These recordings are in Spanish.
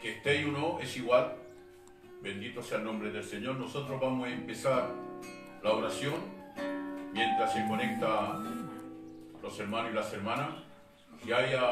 que esté y uno es igual. Bendito sea el nombre del Señor. Nosotros vamos a empezar la oración mientras se conecta los hermanos y las hermanas. Si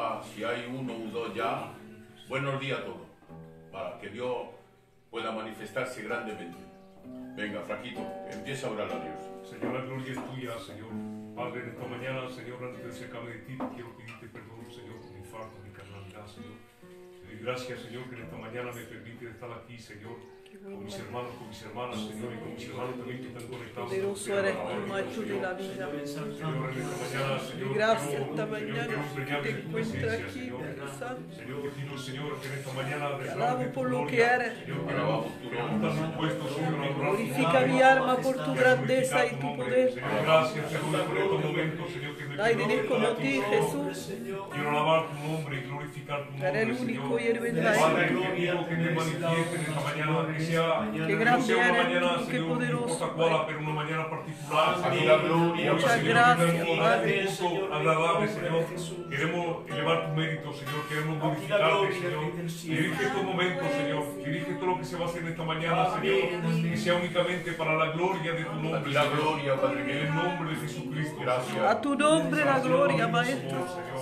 hay uno o dos ya, buenos días a todos, para que Dios pueda manifestarse grandemente. Venga, Fraquito, empieza a orar a Dios. Señor, la gloria es tuya, Señor. Padre, en esta mañana, Señor, antes de acercarme de ti, quiero pedirte perdón, Señor, por mi falta, mi carnalidad, Señor. Te doy gracias, Señor, que en esta mañana me permite estar aquí, Señor, con mis hermanos, con mis hermanas, Señor, y con mis hermanos también que están conectados. Poderoso eres tú, macho de la vida. Señor, en esta mañana, Señor, gracias esta mañana quiero impregnarme que de te tu encuentras presencia, aquí, Señor. Padre Santo. Señor, te pido, Señor, que en esta mañana Te alabo por lo que eres. Señor, queremos estar dispuestos, Señor, a adorar tu Glorifica nombre. mi alma por tu grandeza y tu poder. Señor, gracias, Señor, por estos momentos, Señor, que me Nadie permites es como estar ti, aquí, Jesús. Quiero alabar tu nombre y glorificar tu nombre, Eres el único Señor. y el Padre, verdadero. te pido que te manifiestes esta mañana, que Qué no grande sea una eres mañana, tú, qué Señor, no poderoso, importa Padre. cuál, pero una mañana particular, A ti Señor. la gloria, Hoy, muchas Señor, gracias, queremos Padre. un culto agradable, Señor. Queremos elevar tu mérito, Señor. Queremos glorificarte, Señor. Dirige estos momentos, Señor. Dirige todo lo que se va a hacer en esta mañana, Señor. Que sea únicamente para la gloria de tu A nombre, ti la Señor. gloria, Padre En el mío. nombre de Jesucristo. Gracias. A tu nombre la gloria, Maestro.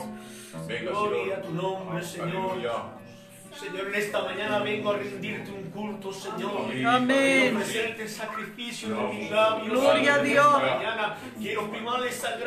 Venga, Gloria a Señor. tu nombre, Señor. Aleluya. Señor, en esta mañana vengo a rendirte un culto, Señor. Amén. Quiero ofrecerte sacrificio de mi labios. Gloria a Señor, en Dios. esta mañana quiero primar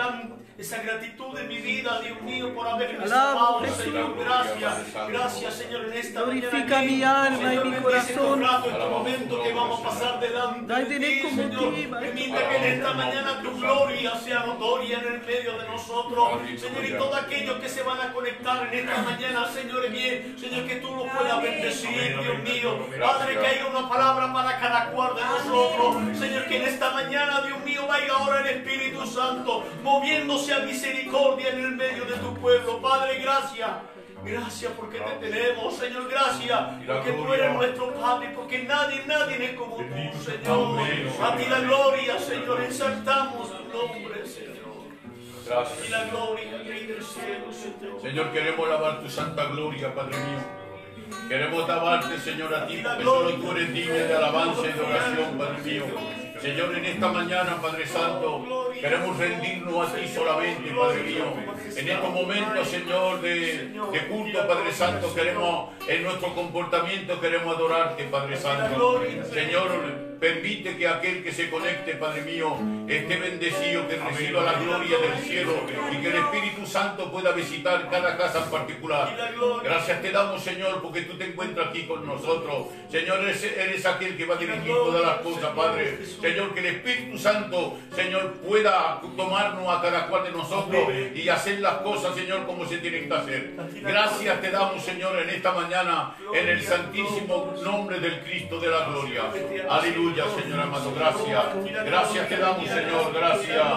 esa gratitud de mi vida, Dios mío, por haberme Alabo, salvado, Jesús. Señor. Gracias. Gracias, Señor, en esta Glorifica mañana. mi alma y Señor, mi bendice corazón. este rato, este momento que vamos a pasar delante Nadie de ti, es como Señor. ti, Maestro. Permite que en esta mañana tu gloria sea notoria en el medio de nosotros. Señor, y todos aquellos que se van a conectar en esta mañana, Señor, bien, Señor, que tú los puedas bendecir, Dios mío. Padre, que haya una palabra para cada cual de nosotros. Señor, que en esta mañana, Dios mío, vaya ahora el Espíritu Santo, moviéndose a misericordia en el medio de tu pueblo. Padre, gracias. Gracias porque te tenemos, Señor. Gracias porque tú eres nuestro Padre, porque nadie es como tú, Señor. A ti la gloria, Señor. Exaltamos tu nombre, Señor. Gracias. Y la gloria, Rey del cielo, Señor. Señor, queremos alabar tu santa gloria, Padre mío. Queremos alabarte, Señor, a ti, porque solo tú eres digno de alabanza y de oración, Padre mío. Señor, en esta mañana, Padre Santo, queremos rendirnos a ti solamente, Padre mío. En estos momentos, Señor, de culto, Padre Santo, queremos, en nuestro comportamiento, queremos adorarte, Padre Santo. Señor, permite que aquel que se conecte, Padre mío, esté bendecido, que reciba la gloria del cielo y que el Espíritu Santo pueda visitar cada casa en particular. Gracias te damos, Señor, porque tú te encuentras aquí con nosotros. Señor, eres aquel que va a dirigir todas las cosas, Padre. Señor, que el Espíritu Santo, Señor, pueda tomarnos a cada cual de nosotros y hacer las cosas, Señor, como se tienen que hacer. Gracias te damos, Señor, en esta mañana, en el santísimo nombre del Cristo de la gloria. Aleluya, Señor amado, gracias. Gracias te damos, Señor, gracias.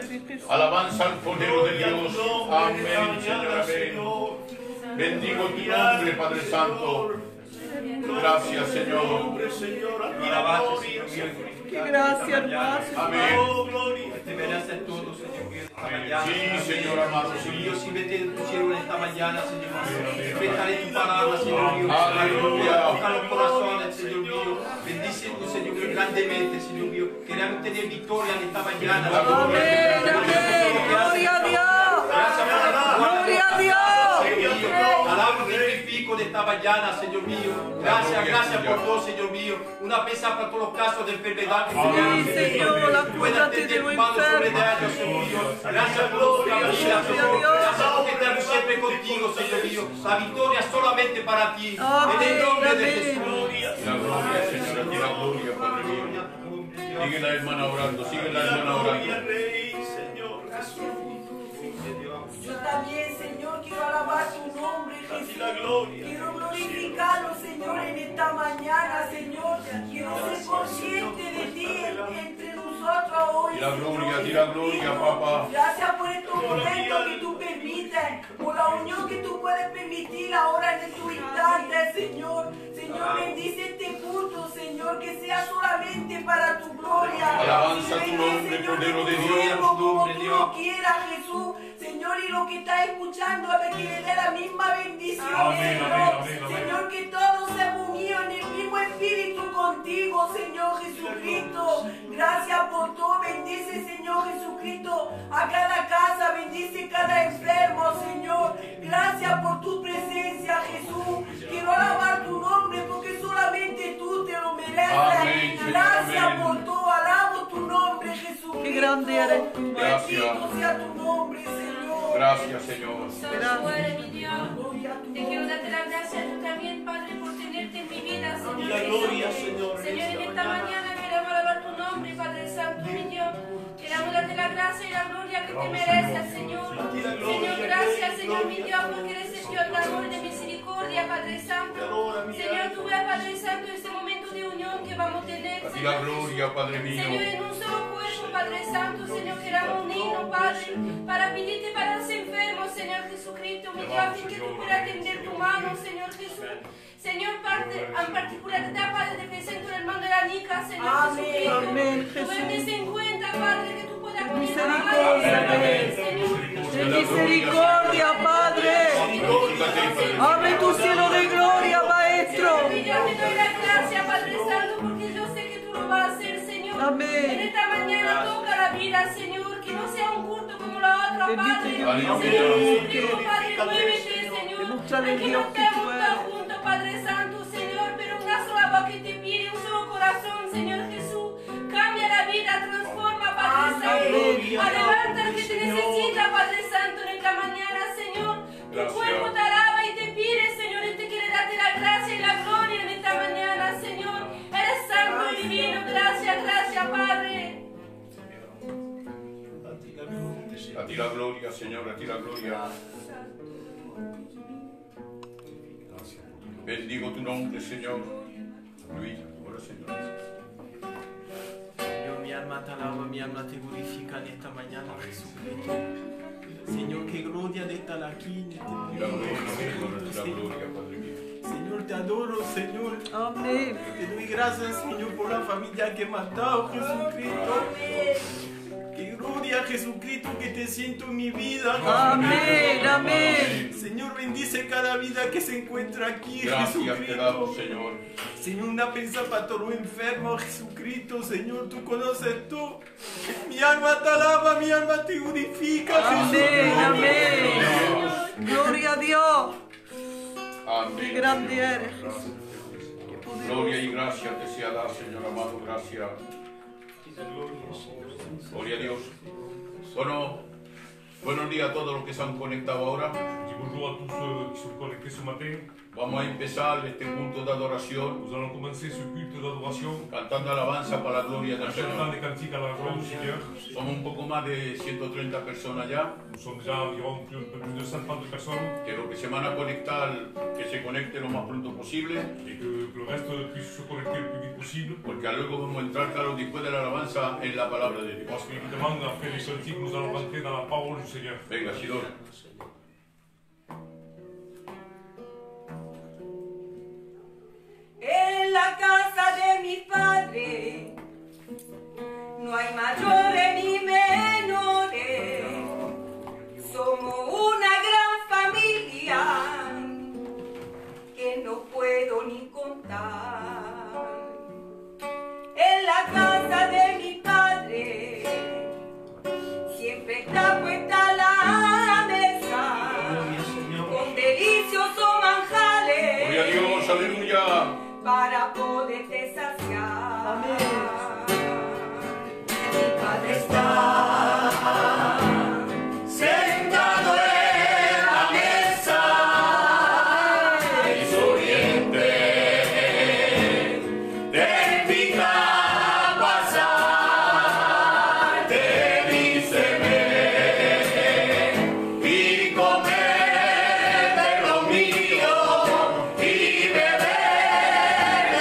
Alabanza al Cordero de Dios. Amén, Señor, amén. Bendigo tu nombre, Padre Santo. Gracias, Señor. Qué gracia, hermano. Amén. Te merece todo, Señor mío, esta mañana. Sí, Señor amado, Señor sí. mío, si vete en tu cielo en esta mañana, Señor mío. Respetaré tu palabra, Señor mío. Aleluya. Toca los corazones, Señor mío. Bendice, Señor mío, grandemente, Señor mío. Queremos tener victoria en esta mañana. Amén, amén. Gloria a Dios. Gracias por la Gloria a Dios. Alabo y glorifico de esta mañana, Señor mío. Gracias por todo, Señor mío. Una pesa para todos los casos de enfermedad que se Sí, Señor, acuérdate de lo enfermo. Gracias por tu familia, Señor. Gracias porque estamos siempre contigo, Señor mío. La victoria es solamente para ti. En el nombre de Jesús. La gloria, Señor, a ti la gloria, Padre mío. Sigue la hermana orando, sigue la hermana orando. Yo también, Señor, quiero alabar tu nombre, Jesús. Quiero glorificarlo, Señor, en esta mañana, Señor. Quiero ser consciente de ti entre nosotros hoy. Y la gloria, di la gloria, papá. Gracias por estos momentos que tú permites, por la unión que tú puedes permitir ahora en tu instante, Señor. Señor, bendice este culto, Señor, que sea solamente para tu gloria. Alabanza Y tu nombre, Señor, Cordero de tu Dios. siervo, como tú lo quieras, Jesús. Señor, Señor, y lo que está escuchando, a ver que le dé la misma bendición. Amén, Señor. amén, amén, amén. Señor, que todos seamos unidos en el mismo espíritu contigo, Señor Jesucristo. Gracias por todo. Bendice, Señor Jesucristo, a cada casa. Bendice cada enfermo, Señor. Gracias por tu presencia, Jesús. Quiero alabar tu nombre porque solamente tú te lo mereces. Amén, Gracias amén. por todo. Alabo tu nombre, Jesucristo. Qué grande eres tú. Bendito sea tu nombre, Señor. Gracias, Señor. Padre, mi Dios, Gloria a tu te quiero darte las gracias tú también, Padre, por tenerte en mi vida, Señor. Y la gloria, Señor, Señor, en esta mañana queremos alabar tu nombre, Padre Santo, mi Dios. Queremos darte la gracia y la gloria que te mereces, Señor. Señor, gracias, Señor, mi Dios, porque eres el Dios de amor y de misericordia, Padre Santo. Señor, tú ves, Padre Santo, este momento de unión que vamos a tener, A ti Señor la gloria, Padre mío. Señor, en un solo cuerpo, Padre Santo, Señor, queramos unirnos, Padre, para pedirte para los enfermos, Señor Jesucristo, mi Dios, y que tú puedas tender tu mano, Señor Jesús. Señor, en particular te Padre, te presento el hermano de la Nica, Señor Amén. Jesucristo. Amén, Tú vendes en cuenta, Padre, que tú puedas poner Misericordia, Ten misericordia, Padre. Abre tu cielo de gloria, Maestro. Señor, mi Dios, te doy las gracias, Padre Santo, porque yo sé que tú lo vas a hacer, Señor. Amén. En esta mañana toca la vida, Señor, que no sea un culto como la otra, Bendito Padre. Dios, Señor, Jesucristo, Padre, muévete, Señor. Demóstrale, Aquí Dios, no que estamos tú todos eres. juntos, Padre Santo, Señor, pero una sola voz que te pide, un solo corazón, Señor Jesús. Cambia la vida, transforma, Padre Santo. Levanta al que te necesita, Padre Santo, en esta mañana, Señor. Tu Gracias. cuerpo te alaba y te pide, Señor, y te quiere darte la gracia y la gloria en esta mañana, Señor. Eres santo y divino. Gracias, gracias, Padre. A ti la gloria, Señor, a ti la gloria. Bendigo tu nombre, Señor. Luis, ahora, Señor. Señor, mi alma te alaba, mi alma te glorifica en esta mañana, Jesucristo. Señor, qué gloria de estar aquí en este Y la gloria, Señor, a ti la Señor. gloria, Padre mío. Señor, te adoro, Señor. Amén. Te doy gracias, Señor, por la familia que me has dado, Jesucristo. Qué gloria, Jesucristo, que te siento en mi vida. Amén. Amén. Señor, bendice cada vida que se encuentra aquí, Gracias te damos, Jesucristo. Señor. Señor, una pensa para todo enfermo, Jesucristo. Señor, tú conoces tú. Mi alma te alaba, mi alma te glorifica, Amén. Jesucristo. Amén. Gloria a Dios. Qué Amén. grande eres. Gloria y gracia te sea dada, Señor amado. Gracias. Gloria a Dios. Bueno, buenos días a todos los que se han conectado ahora. Dis bonjour à tous ceux qui sont connectés ce matin. Vamos a empezar este culto de adoración Nous allons commencer ce culte d'adoration cantando alabanza para la gloria del en chantant Señor. des cantiques à la gloire du Seigneur. Somos un poco más de 130 personas ya. Nous sommes déjà environ un peu plus de 130 personnes Que los que se van a conectar, que se conecten lo más pronto posible. et que le reste puisse se connecter le plus vite possible. Porque luego vamos a entrar, claro, después de la alabanza en la palabra de Dios. Parce qu'évidemment, après les cantiques, nous allons rentrer dans la parole du Seigneur. Venga, Sidón. En la casa de mi padre no hay mayores ni menores. Somos una gran familia que no puedo ni contar. En la casa de mi padre siempre está puesta la mesa con deliciosos manjares. Gloria a Dios, aleluya. Para poderte saciar. Mi Padre está sentado en la mesa y su oriente te invita a pasar, te dice ven y comer de lo mío y beber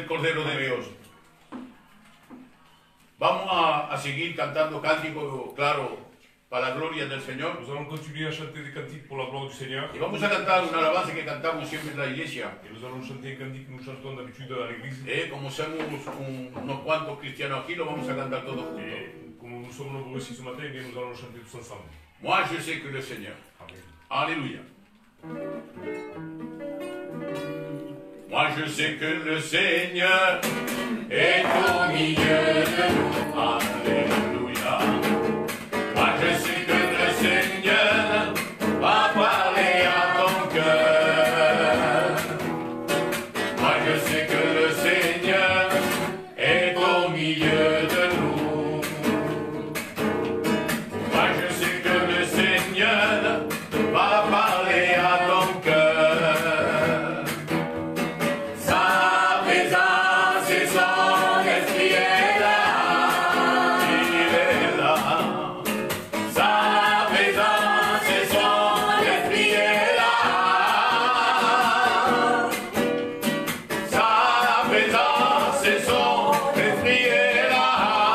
del Cordero de Dios. Vamos a seguir cantando cánticos, claro, para la gloria del Señor. Nous allons continuer à chanter des cantiques pour la gloire du Seigneur. Y vamos a cantar una alabanza que cantamos siempre en la iglesia. Et nous allons chanter un cantique que nous chantons d'habitude à l'église. Como somos unos cuantos cristianos aquí, lo vamos a cantar todos juntos. Et comme nous sommes nombreux ici ce matin, eh bien, nous allons chanter tous ensemble. Moi, je sais que le Seigneur. Amen. Alléluia. Moi, je sais que le Seigneur est au milieu de nous. Alléluia. Moi, je sais que le Seigneur va parler à ton cœur. Moi, je sais que le Seigneur est au milieu de nous. Moi, je sais que le Seigneur va parler à ton cœur. Sa présence et son esprit est là. Il est là. Sa présence et son esprit est là. Sa présence et son esprit est là.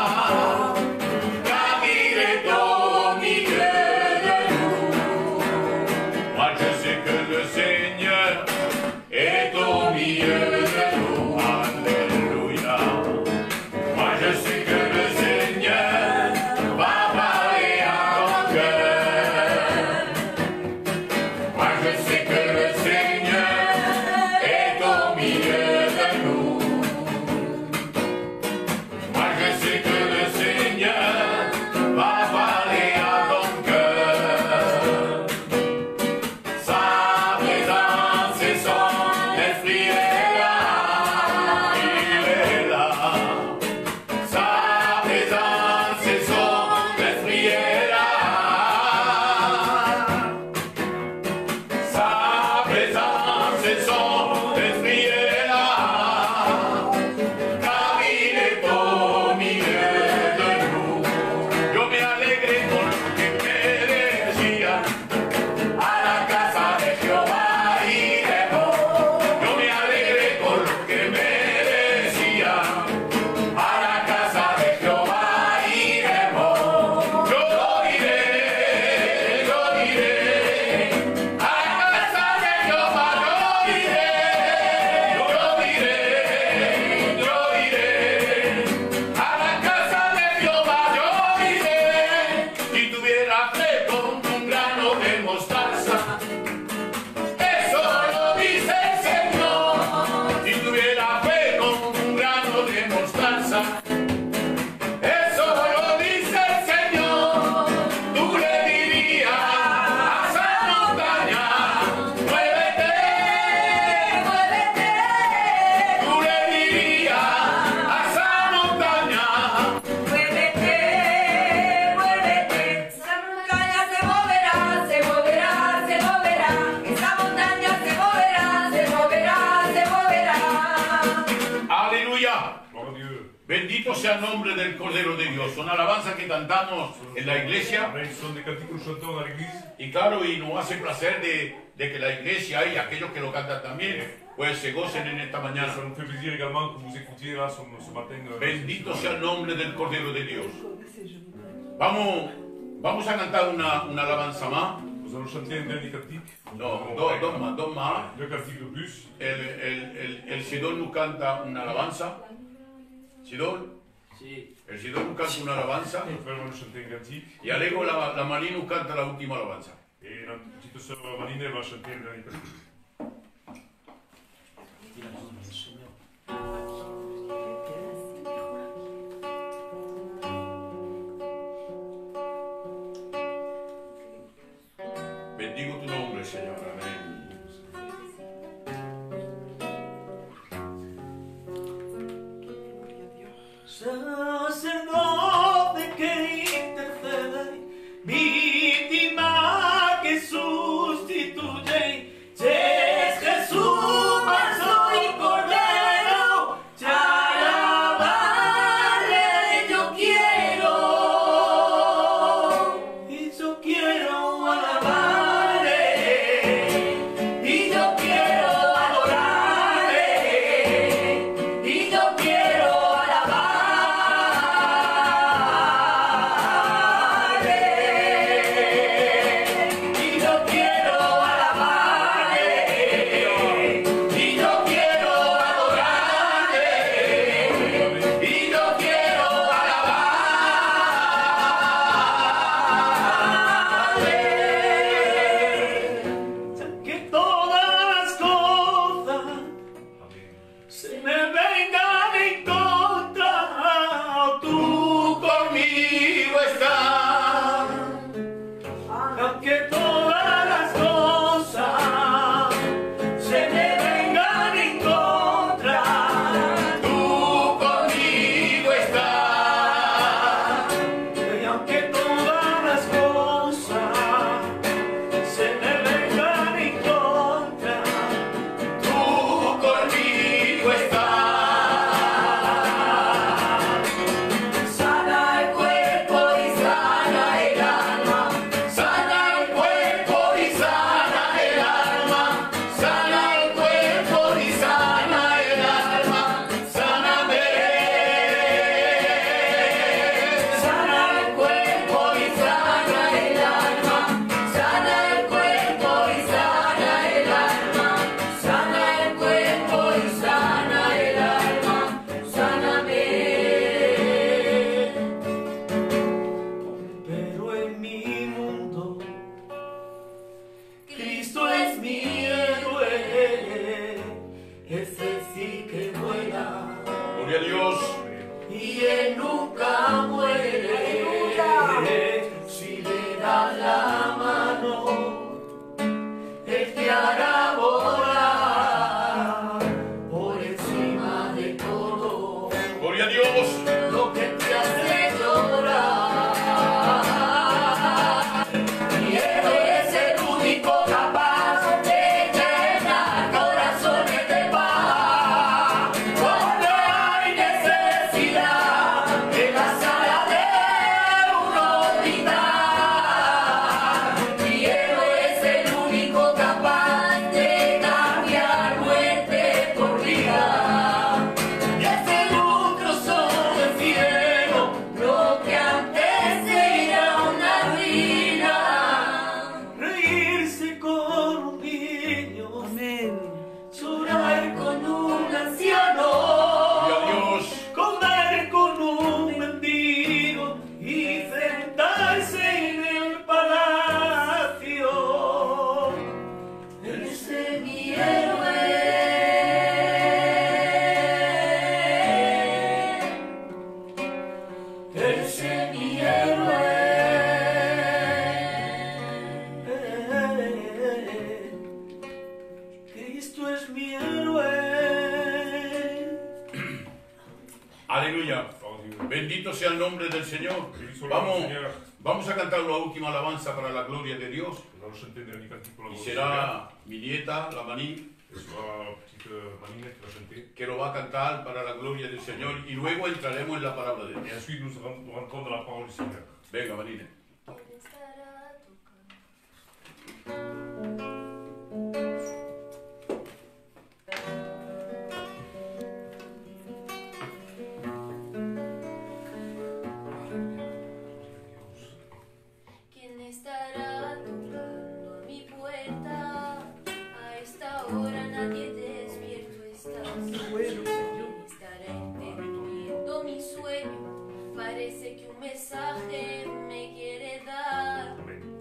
Car il est au milieu de nous. Moi je sais que le Seigneur est au milieu de nous. Alléluia. Moi je sais que le Seigneur va parler à ton cœur. Moi je sais que le Seigneur est au milieu de nous. Moi je sais que le Seigneur va parler à ton cœur. Sa présence et son esprit est là. Il est là. Sa présence et son esprit est là. Sa présence et son esprit est là. Car il est au milieu de nous. Yo me alegré con lo que me decía. A la casa de Jehová iremos. Yo me alegré con lo que me decía. A la casa de Jehová iremos. Yo iré, yo iré. A la casa de Jehová yo iré. Yo iré, yo iré. A la casa de Jehová yo iré. Si tuviera fe con un grano de mostaza. Eso lo dice el Señor. Si tuviera fe con un grano de mostaza. Eso lo dice el Señor. Tú le dirías a esa montaña, muévete, muévete. Tú le dirías a esa montaña, Muévete, muévete, esa montaña se moverá, se moverá, se moverá, esa montaña se moverá, se moverá, se moverá. aleluya. Gloire à Dieu. Bendito sea el nombre del Cordero de Dios. Son alabanzas que cantamos en la iglesia. Amen. Ce sont des cantiques que nous chantons à l'église. Y claro, y nos hace placer de que la iglesia y aquellos que lo cantan también, pues se gocen en esta mañana. Ça nous fait plaisir également que vous écoutiez là ce matin. Bendito sea el nombre del Cordero de Dios. Vamos a cantar una alabanza más. Nous allons chanter un dernier cantique. No, dos más. Deux cantiques de plus. El Sidón nos canta una alabanza. Sidón. Sí. El Sidón nos canta una alabanza. Le frère va nous chanter un cantique. Y Alego la Marie nos canta la última alabanza. Et notre petite sœur Marine elle va chanter le dernier cantique. Bendigo tu nombre, Señor. Amén. Sacerdote que intercede, víctima que sustituye, ese mi héroe. Cristo es mi héroe. Aleluya. Bendito sea el nombre del Señor. Vamos a cantar la última alabanza para la gloria de Dios. Y será mi nieta, la Maní, que lo va a cantar para la gloria del Señor. Y luego entraremos en la palabra de Dios. Venga, Maní. ¿Quién estará tocando a mi puerta? A esta hora nadie despierto estás. ¿Quién estará entendiendo mi sueño? Parece que un mensaje me quiere dar.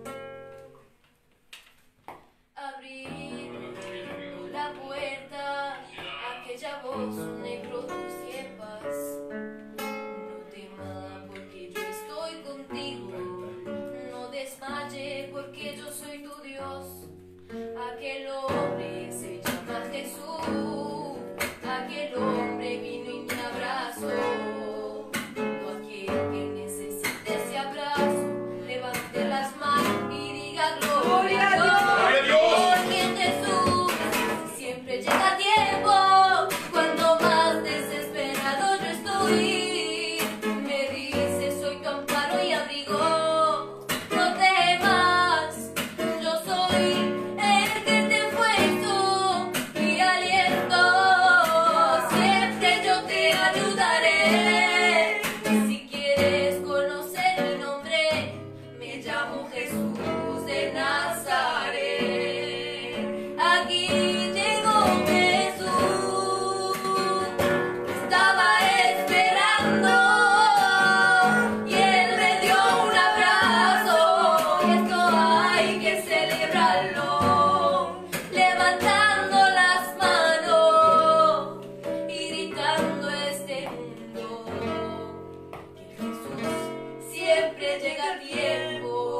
Abriendo la puerta, aquella voz me produce paz. No temas porque yo estoy contigo. No desmaye porque yo soy tu Dios. Aquel hombre se llama Jesús. Aquel hombre vino y me abrazó. Todo aquel que necesite ese abrazo, levante las manos y diga gloria a Dios. Porque en Jesús siempre llega a tiempo. Cuando más desesperado yo estoy, me dice soy tu amparo y abrigo. No temas, yo soy el que te esfuerzo y aliento. Siempre yo te ayudaré. Si quieres conocer mi nombre, me llamo Jesús de Nazaret. Aquí llegó Jesús, estaba esperando y él me dio un abrazo. Y esto hay que celebrarlo, levantando las manos y gritando a este mundo que Jesús siempre llega a tiempo.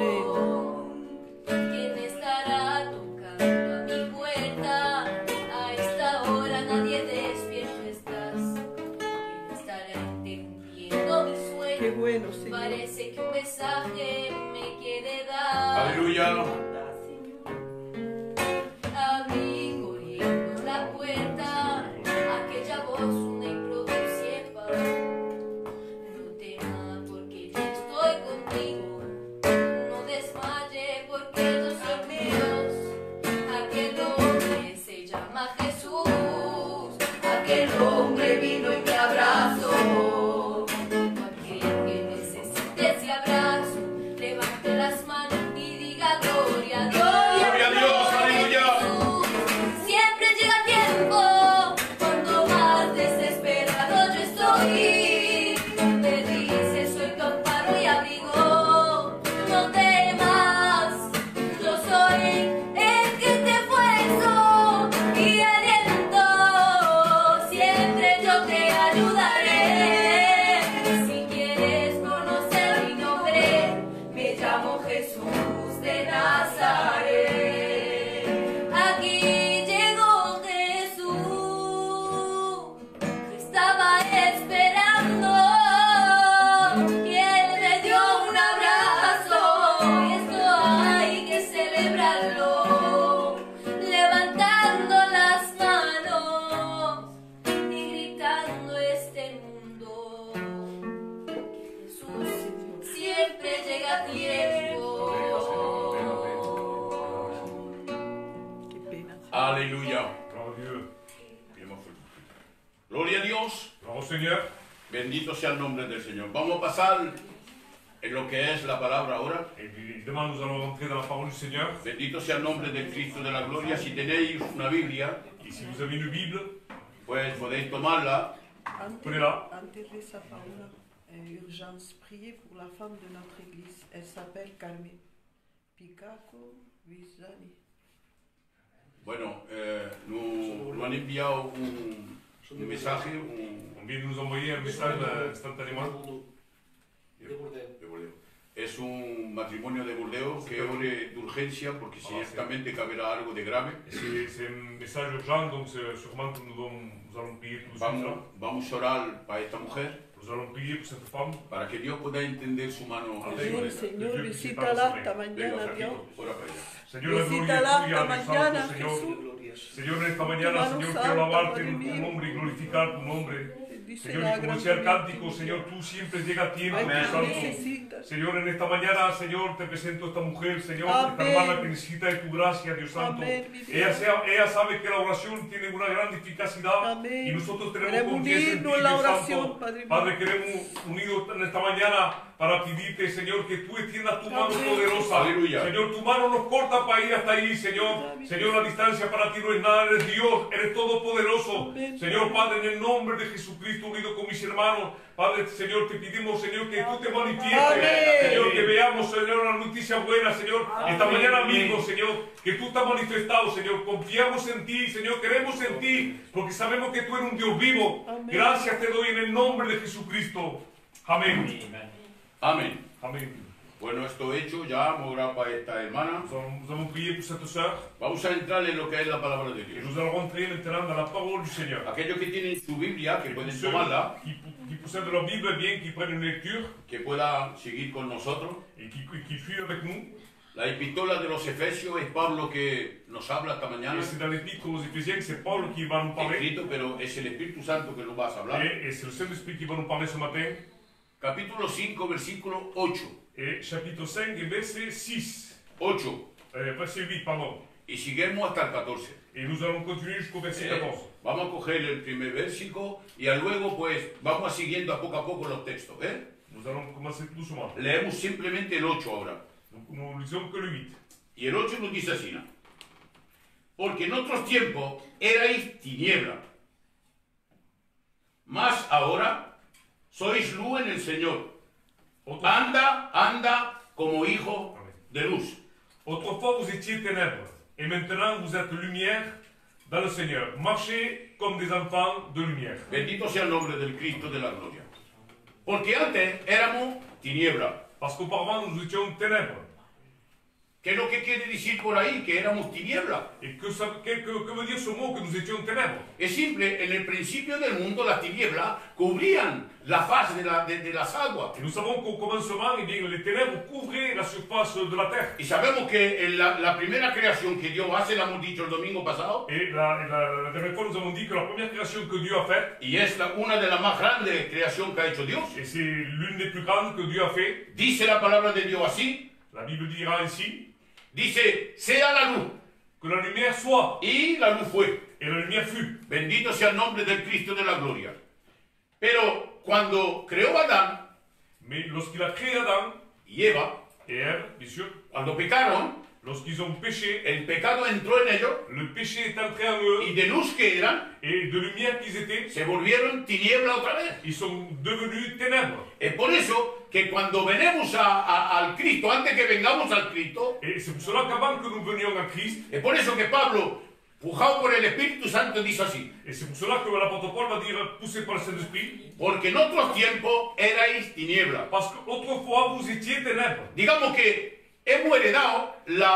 ¿Quién estará tocando a mi puerta? A esta hora nadie despierto estás. ¿Quién estará entendiendo mi sueño? Qué bueno, Señor. Parece que un mensaje me quiere dar. Aleluya. Abrí corriendo la puerta, aquella voz una y produce paz. No temas porque yo estoy contigo. No desmaye porque yo soy Dios. Aquel hombre se llama Jesús. Aquel hombre vino y me abrazó. Aquel que necesite ese abrazo, levante las manos y diga gloria a Dios. Gloria a Dios, aleluya. Siempre llega a tiempo, cuando más desesperado yo estoy. Me dice soy tu amparo y abrigo. No temas, yo soy el que te esfuerzo y aliento. Siempre yo te ayudaré. Si quieres conocer mi nombre, me llamo Jesús de Nazaret. Aquí llegó Jesús, estaba esperando y él me dio un abrazo. Y esto hay que celebrarlo, levantando las manos y gritando a este mundo que Jesús siempre llega a tiempo. Qué pena. Aleluya. Bravo Dieu. Gloria a Dios. Bravo Seigneur. Bendito sea el nombre del Señor. Vamos a pasar en lo que es la palabra ahora. Et évidemment, nous allons rentrer dans la parole du Seigneur. Bendito sea el nombre del Cristo de la gloria. Si tenéis una Biblia, Et si vous avez une Bible, pues podéis tomarla. prenez-la. Antes de esa palabra, urgence, priez pour la femme de notre église. Elle s'appelle Carmen Picaco Vizani. Bueno, nos han enviado un mensaje, On vient de nous envoyer un message instantanément. matrimonio de Burdeos que ore de urgencia porque ciertamente caberá algo de grave. C'est un message urgent, donc sûrement que nous allons prier tout de suite. Vamos a orar para esta mujer Nous allons prier pour cette femme. para que Dios pueda entender su mano. Amén, Señor, visítala esta mañana, Dios. Ora para allá. Señor, la gloria Visítala es tuya, esta Dios mañana, Santo, Señor. Jesús. Señor, en esta mañana, mano Señor, santa, quiero alabarte Padre en tu mío. nombre y glorificar tu nombre. Bendice Señor, la y como gran decía el familia cántico, tuya. Señor, tú siempre llegas a tiempo, Ay, Dios tú Santo. necesitas. Señor, en esta mañana, Señor, te presento a esta mujer, Señor, esta Amén. hermana que necesita de tu gracia, Dios Santo. Amén, mi Dios. Ella sabe que la oración tiene una gran eficacidad Amén. y nosotros tenemos Queremos confianza en ti, unirnos en la Dios oración, Santo. Padre mío. Padre, queremos unidos en esta mañana para pedirte, Señor, que tú extiendas tu mano Amén. poderosa. Aleluya. Señor, tu mano nos corta para ir hasta ahí, Señor. Amén. Señor, la distancia para ti no es nada, eres Dios, eres todopoderoso. Amén. Señor, Padre, en el nombre de Jesucristo, unido con mis hermanos, Padre, Señor, te pedimos, Señor, que tú te manifiestes. Amén. Señor, que veamos, Señor, la noticia buena, Señor. Esta mañana mismo, Señor, que tú estás manifestado, Señor. Confiamos en ti, Señor, queremos en ti, porque sabemos que tú eres un Dios vivo. Amén. Gracias te doy en el nombre de Jesucristo. Amén. Amén. Amén. Bueno, esto hecho, ya vamos a orar para esta hermana. Nous allons prier pour cette sœur Vamos a entrar en lo que es la palabra de et Dios. nous allons rentrer maintenant dans la parole du Seigneur. Aquellos que tienen su Biblia, que pueden Ceux tomarla, qui possèdent la Bible, eh bien, qui prennent une lecture que puedan seguir con nosotros. et qui fuient avec nous. La epístola de los Efesios es Pablo que nos habla esta mañana, Et c'est dans l'épître aux Éphésiens que c'est Paul qui va nous parler. escrito, pero es el Espíritu Santo que nos va a hablar. Et c'est le Saint-Esprit qui va nous parler ce matin. Capítulo 5, versículo 8. Et chapitre 5 et verset 6. 8. Verset 8, pardon. Y seguimos hasta el 14. Et nous allons continuer jusqu'au verset 14. Vamos a coger el primer versículo y luego pues vamos siguiendo a poco los textos. Nous allons commencer tout doucement. Leemos simplemente el 8 ahora. Donc nous lisons que le 8. Y el 8 nos dice así, ¿no? Porque en otros tiempos erais tiniebla, mas ahora sois luz en el Señor. Anda como hijo de luz. Autrefois vous étiez ténèbres, et maintenant vous êtes lumière dans le Seigneur. Marchez comme des enfants de lumière. Bendito sea el nombre del Cristo de la gloria. Porque antes éramos tiniebla. Parce qu'auparavant nous étions ténèbres. ¿Qué es lo que quiere decir por ahí? Que éramos tiniebla. Et que veut dire ce mot que nous étions ténèbres? Es simple, en el principio del mundo las tinieblas cubrían la faz de las aguas. Et nous savons qu'au commencement, eh bien, les ténèbres couvraient la surface de la terre. Y sabemos que en la primera creación que Dios hace, la hemos dicho el domingo pasado, Et la dernière fois, nous avons dit que la première création que Dieu a faite, y es una de las más grandes creaciones que ha hecho Dios, et c'est l'une des plus grandes que Dieu a fait, dice la palabra de Dios así, la Bible dira ainsi, dice, sea la luz, que la lumière soit, y la luz fue. et la lumière fut. Bendito sea el nombre del Cristo de la gloria. Pero cuando creó Adán Mais lorsqu'il a créé Adam y Eva, et Ève, bien sûr, cuando pecaron, lorsqu'ils ont péché, el pecado entró en ellos, le péché est entré en eux, y de luz que eran, et de lumière qu'ils étaient, se volvieron tiniebla otra vez. ils sont devenus ténèbres. Es por eso que cuando venimos al Cristo, antes que vengamos al Cristo, Et c'est pour cela qu'avant que nous venions à Christ, es por eso que Pablo, pujado por el Espíritu Santo, dice así, et c'est pour cela que l'apôtre Paul va dire, poussé par le Saint-Esprit, porque en otros tiempos erais tiniebla. parce qu'autrefois vous étiez ténèbres. Digamos que hemos heredado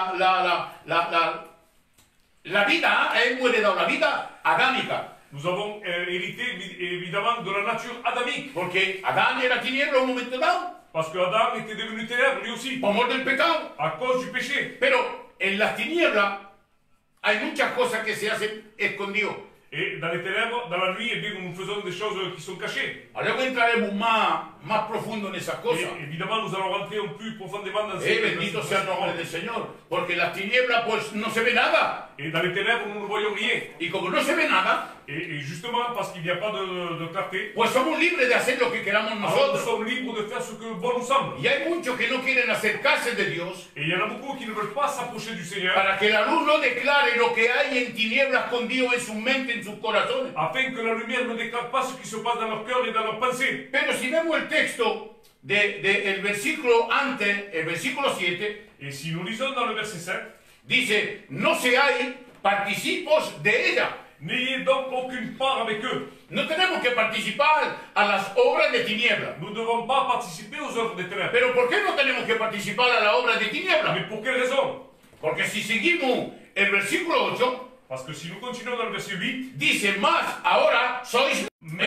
la vida adámica, Nous avons hérité évidemment de la nature adamique, porque Adán era tiniebla en un momento dado, parce que Adam était devenu ténèbre lui aussi, por mor del pecado. à cause du péché. Pero en las tinieblas hay muchas cosas que se hacen escondidas. Et dans les ténèbres, dans la nuit, eh bien, nous faisons des choses qui sont cachées. Luego entraremos más profundo en esas cosas. Et évidemment, nous allons rentrer plus profondément dans ces Bendito sea el nombre del Señor, porque en las tinieblas pues no se ve nada. Et dans les ténèbres, nous ne voyons rien. Y como no se ve nada, Et justement, parce qu'il n'y a pas de clarté, pues somos libres de hacer lo que queramos alors nous nosotros. sommes libres de faire ce que bon nous semble. Y hay muchos que no quieren acercarse de Dios Et il y en a beaucoup qui ne veulent pas s'approcher du Seigneur, para que la luz no declare lo que hay en tinieblas escondido en sus mentes, en sus corazones. afin que la lumière ne déclare pas ce qui se passe dans leur cœur et dans leurs pensées. Pero si vemos el texto del versículo antes, el versículo 7, Et si nous lisons dans le verset 7, dice, no seáis participos de ella. N'ayez donc aucune part avec eux. No tenemos que participar a las obras de tinieblas. Nous ne devons pas participer aux œuvres des ténèbres. Pero ¿por qué no tenemos que participar a las obras de tinieblas? Mais pour quelle raison? Porque si seguimos el versículo 8, Parce que si nous continuons dans le verset 8, dice más, ahora sois...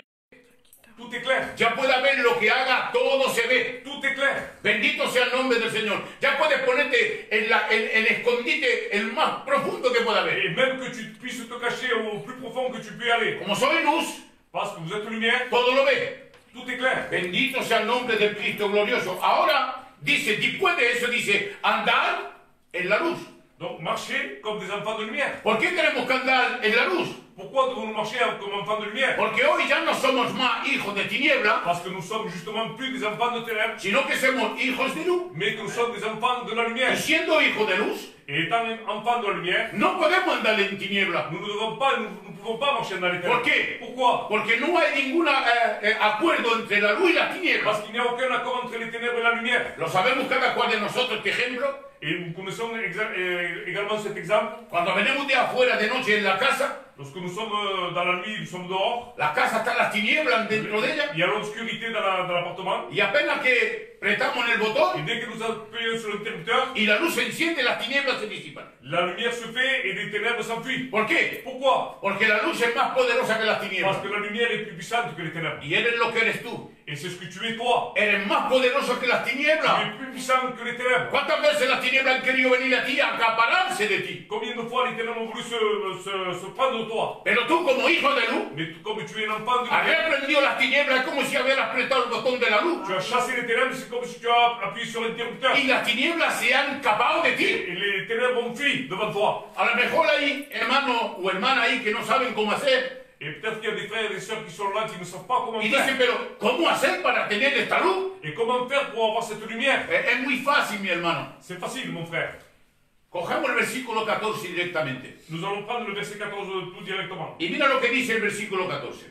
tout est clair. Ya pueda ver lo que haga, todo se ve. Tout est clair. Bendito sea el nombre del Señor. Ya puedes ponerte en el escondite el más profundo que pueda haber. Et même que tu puisses te cacher au plus profond que tu peux aller. Como soy luz, Parce que vous êtes lumière, todo lo ve. tout est clair. Bendito sea el nombre del Cristo glorioso. Ahora dice, después de eso dice, andar en la luz. Donc marchez comme des enfants de lumière. ¿Por qué tenemos que andar en la luz? Pourquoi devons-nous marcher comme enfants de lumière? Porque hoy ya no somos más hijos de tiniebla, Parce que nous sommes justement plus des enfants de ténèbres, sino que somos hijos de luz. mais que nous sommes des enfants de la lumière. Y siendo hijos de luz, Et étant enfants de la lumière, no podemos andar en tiniebla. nous ne pouvons pas marcher dans les ténèbres. ¿Por qué? Pourquoi? Porque no hay ningún acuerdo entre la luz y las tinieblas. Parce qu'il n'y a aucun accord entre les ténèbres et la lumière. Lo sabemos cada cual de nosotros, este ejemplo. Et nous connaissons également cet exemple. Cuando venimos de afuera de noche en la casa, Lorsque nous sommes dans la nuit, nous sommes dehors. la casa está en las tinieblas dentro de ella, Il y a l'obscurité dans l'appartement. y apenas que apretamos en el Et botón dès que nous appuyons sur l'interrupteur, y la luz se enciende, las tinieblas se disipan. la lumière se fait et les ténèbres s'enfuient. ¿Por qué? Pourquoi? Porque la luz es más poderosa que las Parce tinieblas. que la lumière est plus puissante que les ténèbres. Y eres lo que eres tú. Et c'est ce que tu es toi. Eres más poderoso que las Tu tinieblas. es plus puissant que les ténèbres. ¿Cuántas veces las tinieblas han querido venir a ti a acapararse de ti? Combien de fois les ténèbres ont voulu se prendre de toi? Pero tú como hijo de luz, Mais comme tu es un enfant de haber lumière, prendido las tinieblas es como si hubieras apretado el botón de la luz. tu as chassé les ténèbres, c'est comme si tu as appuyé sur l'interrupteur. Y las tinieblas se han escapado de ti. Et les ténèbres ont fui devant toi. A lo mejor hay hermanos o hermanas ahí que no saben cómo hacer. Et peut-être qu'il y a des frères et des sœurs qui sont là qui ne savent pas comment Y faire. dicen, pero ¿cómo hacer para tener esta luz? Et comment faire pour avoir cette lumière? Es muy fácil, mi hermano. C'est facile, mon frère. Cogemos el versículo 14 directamente. Nous allons prendre le verset 14 tout directement. Y mira lo que dice el versículo 14.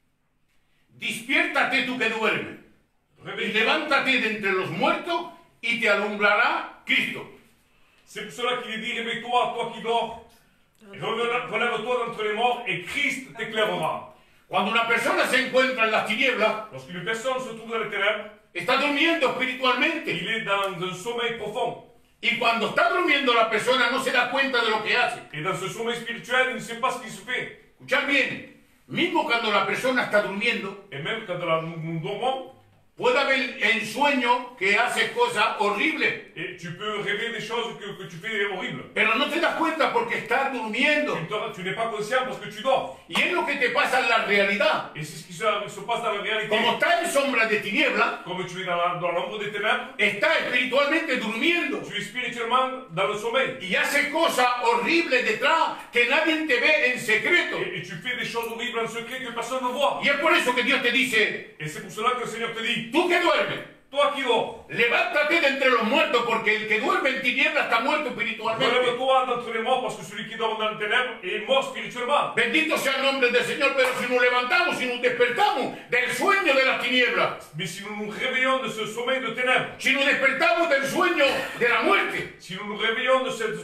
Despiértate tú que duermes. Y Réveille-toi. levántate de entre los muertos y te alumbrará Cristo. C'est pour cela qu'il est dit, réveille-toi, toi qui dors. Relève-toi d'entre les morts et Christ t'éclairera. Cuando una persona se encuentra en las tinieblas, Lorsqu'une personne se trouve dans les ténèbres, está durmiendo espiritualmente. il est dans un sommeil profond. Y cuando está durmiendo la persona no se da cuenta de lo que hace. Et dans ce sommeil spirituel, il ne sait pas ce qui se fait. Escuchad bien, mismo cuando la persona está durmiendo, Et même quand nous dormons, puede haber en sueño que hace cosas horribles, et tu peux rêver des choses que tu fais horribles. pero no te das cuenta porque estás durmiendo. Tu n'es pas conscient parce que tu dors. Y es lo que te pasa en la realidad. Et c'est ce qui se passe dans la réalité. Como estás en sombra de tinieblas, Comme tu es dans l'ombre des ténèbres, estás espiritualmente durmiendo. tu es spirituellement dans le sommeil. Y hace cosas horribles detrás que nadie te ve en secreto. Et tu fais des choses horribles en secret que personne ne voit. Y es por eso que Dios te dice, Et c'est pour cela que le Seigneur te dit, tú que duermes, toi qui dors, levántate de entre los muertos, porque el que duerme en tinieblas está muerto espiritualmente. relève-toi d'entre les morts parce que celui qui dort dans les ténèbres est mort spirituellement. Bendito sea el nombre del Señor, pero si nos levantamos, si nos despertamos del sueño de las tinieblas, Mais si nous nous réveillons de ce sommeil de ténèbres, si nos despertamos del sueño de la muerte, si nous nous réveillons de ce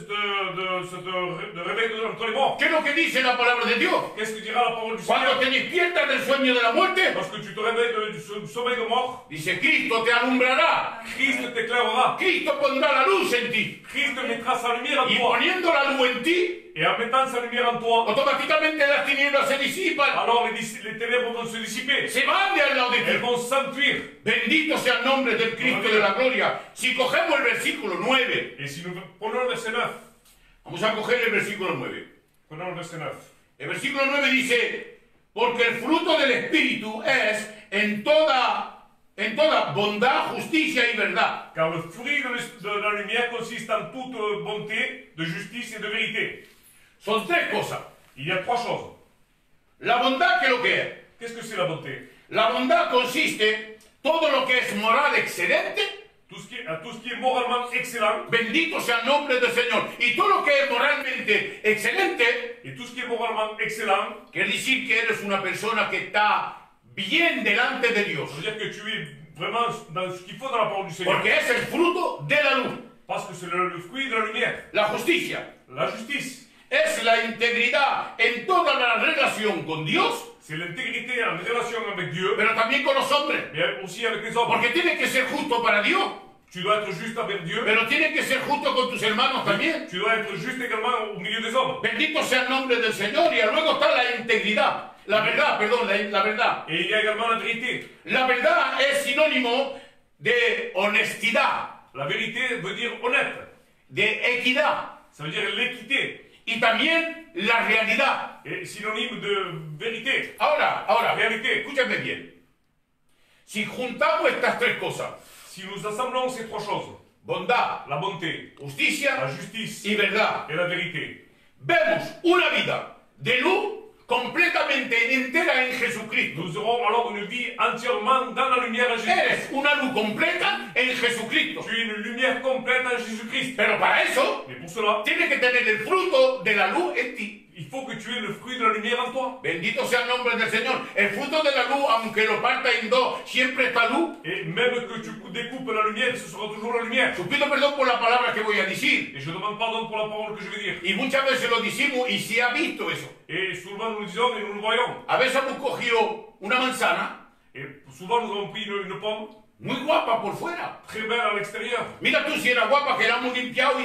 réveil entre les morts, ¿qué es lo que dice la palabra de Dios? qu'est-ce que dira la parole du Cuando Seigneur? te despiertas del sueño de la muerte, Lorsque tu te réveilles du sommeil de mort, dice, Cristo te alumbrará, Christ t'éclairera. Cristo pondrá la luz en ti, Christ mettra sa lumière en y toi. poniendo la luz en ti, Et en mettant sa lumière en toi, automáticamente las tinieblas se disipan, alors les ténèbres vont se dissiper. se van de al lado de Elles ti. vont s'enfuir. Bendito sea el nombre del Cristo de la gloria. Si cogemos el versículo 9, Et si nous prenons le verset 9, vamos a coger el versículo 9. prenons le verset 9. El versículo 9 dice, porque el fruto del Espíritu es en toda bondad, justicia y verdad. Car le fruit de la lumière consiste en toute bonté, de justice et de vérité. Son tres cosas. Il y a trois choses. La bondad, ¿qué es lo que es? Qu'est-ce que c'est la bonté? La bondad consiste todo lo que es moral excelente, Tout ce qui est moralement excellent, bendito sea el nombre del Señor. Y todo lo que es moralmente excelente, et tout ce qui est moralement excellent, quiere decir que eres una persona que está bien delante de Dios. ça veut dire que tu es vraiment dans ce qu'il faut dans la parole du Seigneur. Porque es el fruto de la luz. Parce que c'est le fruit de la lumière. La justicia, La justice, es la integridad en toda la relación con Dios, C'est l'intégrité en relation avec Dieu, pero también con los hombres. mais aussi avec les hommes. Porque tiene que ser justo para Dios, Tu dois être juste avec Dieu, pero tiene que ser justo con tus hermanos también. tu dois être juste également au milieu des hommes. Bendito sea el nombre del Señor. Y luego está la integridad. La verdad, perdón, la verdad. Et il y a également la vérité. La verdad es sinónimo de honestidad, La vérité veut dire honnête. de equidad Ça veut dire l'équité. y también la realidad. Et synonyme de vérité. Ahora, Realidad. escúchame bien. Si juntamos estas tres cosas, Si nous assemblons ces trois choses, bondad, la bonté, la justicia justice y verdad, et la vérité, vemos una vida de luz completamente entera en Jesucristo. nous aurons alors une vie entièrement dans la lumière en Jésus-Christ. Eres una luz completa en Jesucristo. Tu es une lumière complète en Jésus-Christ. Pero para eso, Mais pour cela, tienes que tener el fruto de la luz en ti. il faut que tu aies le fruit de la lumière en toi. Bendito sea el nombre del Señor. El fruto de la luz, aunque lo parta en dos, siempre está luz. Et même que tu découpes la lumière, ce sera toujours la lumière. Yo pido perdón por la palabra que voy a decir. Et je demande pardon pour la parole que je vais dire. Y muchas veces lo decimos y se ha visto eso. Et souvent nous le disons et nous le voyons. A veces hemos cogido una manzana Et souvent nous avons pris une pomme muy guapa por fuera. très belle à l'extérieur. Mira tú si era guapa, que la hemos limpiado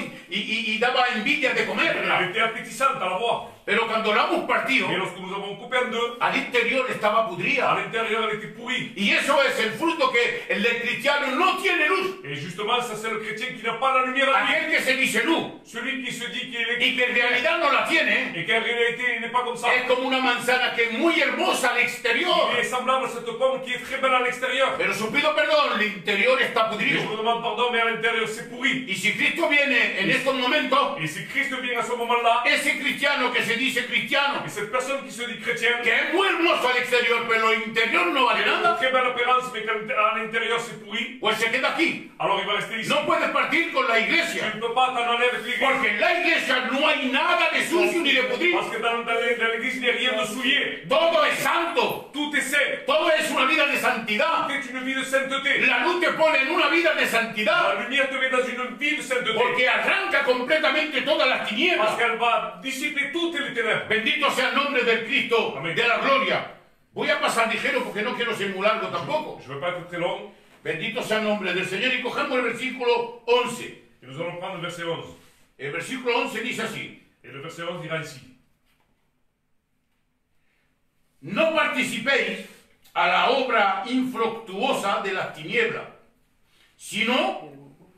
y daba envidia de Elle comerla. était appétissante à la voir. Pero cuando la hemos partido, Et lorsque nous avons coupé en deux, al interior estaba à pudrida. l'intérieur elle était pourrie. Y eso es el fruto que el del cristiano no tiene luz. Et justement, ça c'est le chrétien qui n'a pas la lumière en lui. Aquel que se dice luz Celui qui se dit qu'il est y que en realidad no la tiene, et qu'en réalité il n'est pas comme ça. es como una manzana que es muy hermosa al exterior. Il est semblable à cette pomme qui est très belle à l'extérieur. Pero su pido perdón, el interior está Et je pudrido. vous demande pardon, mais à l'intérieur c'est pourri. Y si Cristo viene en estos momentos, Et si Christ vient à ce moment-là, ese cristiano que se dice cristiano, et cette personne qui se dit chrétienne, que es muy hermoso al exterior, pero el interior no vale qui a une nada, très belle apparence, mais qu'à l'intérieur c'est pourri, pues se queda aquí. alors il va rester ici. No puedes partir con la Tu iglesia, ne peux pas t'en aller avec l'église. porque en la iglesia no hay nada de sucio ni de pudrido. Parce que dans l'église, il n'y a rien de souillé. Todo es santo, Tout est saint. todo es una vida de santidad. C'est une vie de sainteté. La luz te pone en una vida de santidad, La lumière te met dans une vie de sainteté. porque arranca completamente todas las Parce tinieblas. qu'elle va dissiper toutes les ténèbres. Bendito sea el nombre del Cristo Amén. de la gloria. Voy a pasar ligero porque no quiero ser muy largo tampoco. Je ne veux pas être très long. Bendito sea el nombre del Señor. Y cogemos el versículo 11. Et nous allons prendre le verset 11. El versículo 11 dice así: Et le verset 11 dira ainsi. No participéis a la obra infructuosa de las tinieblas, sino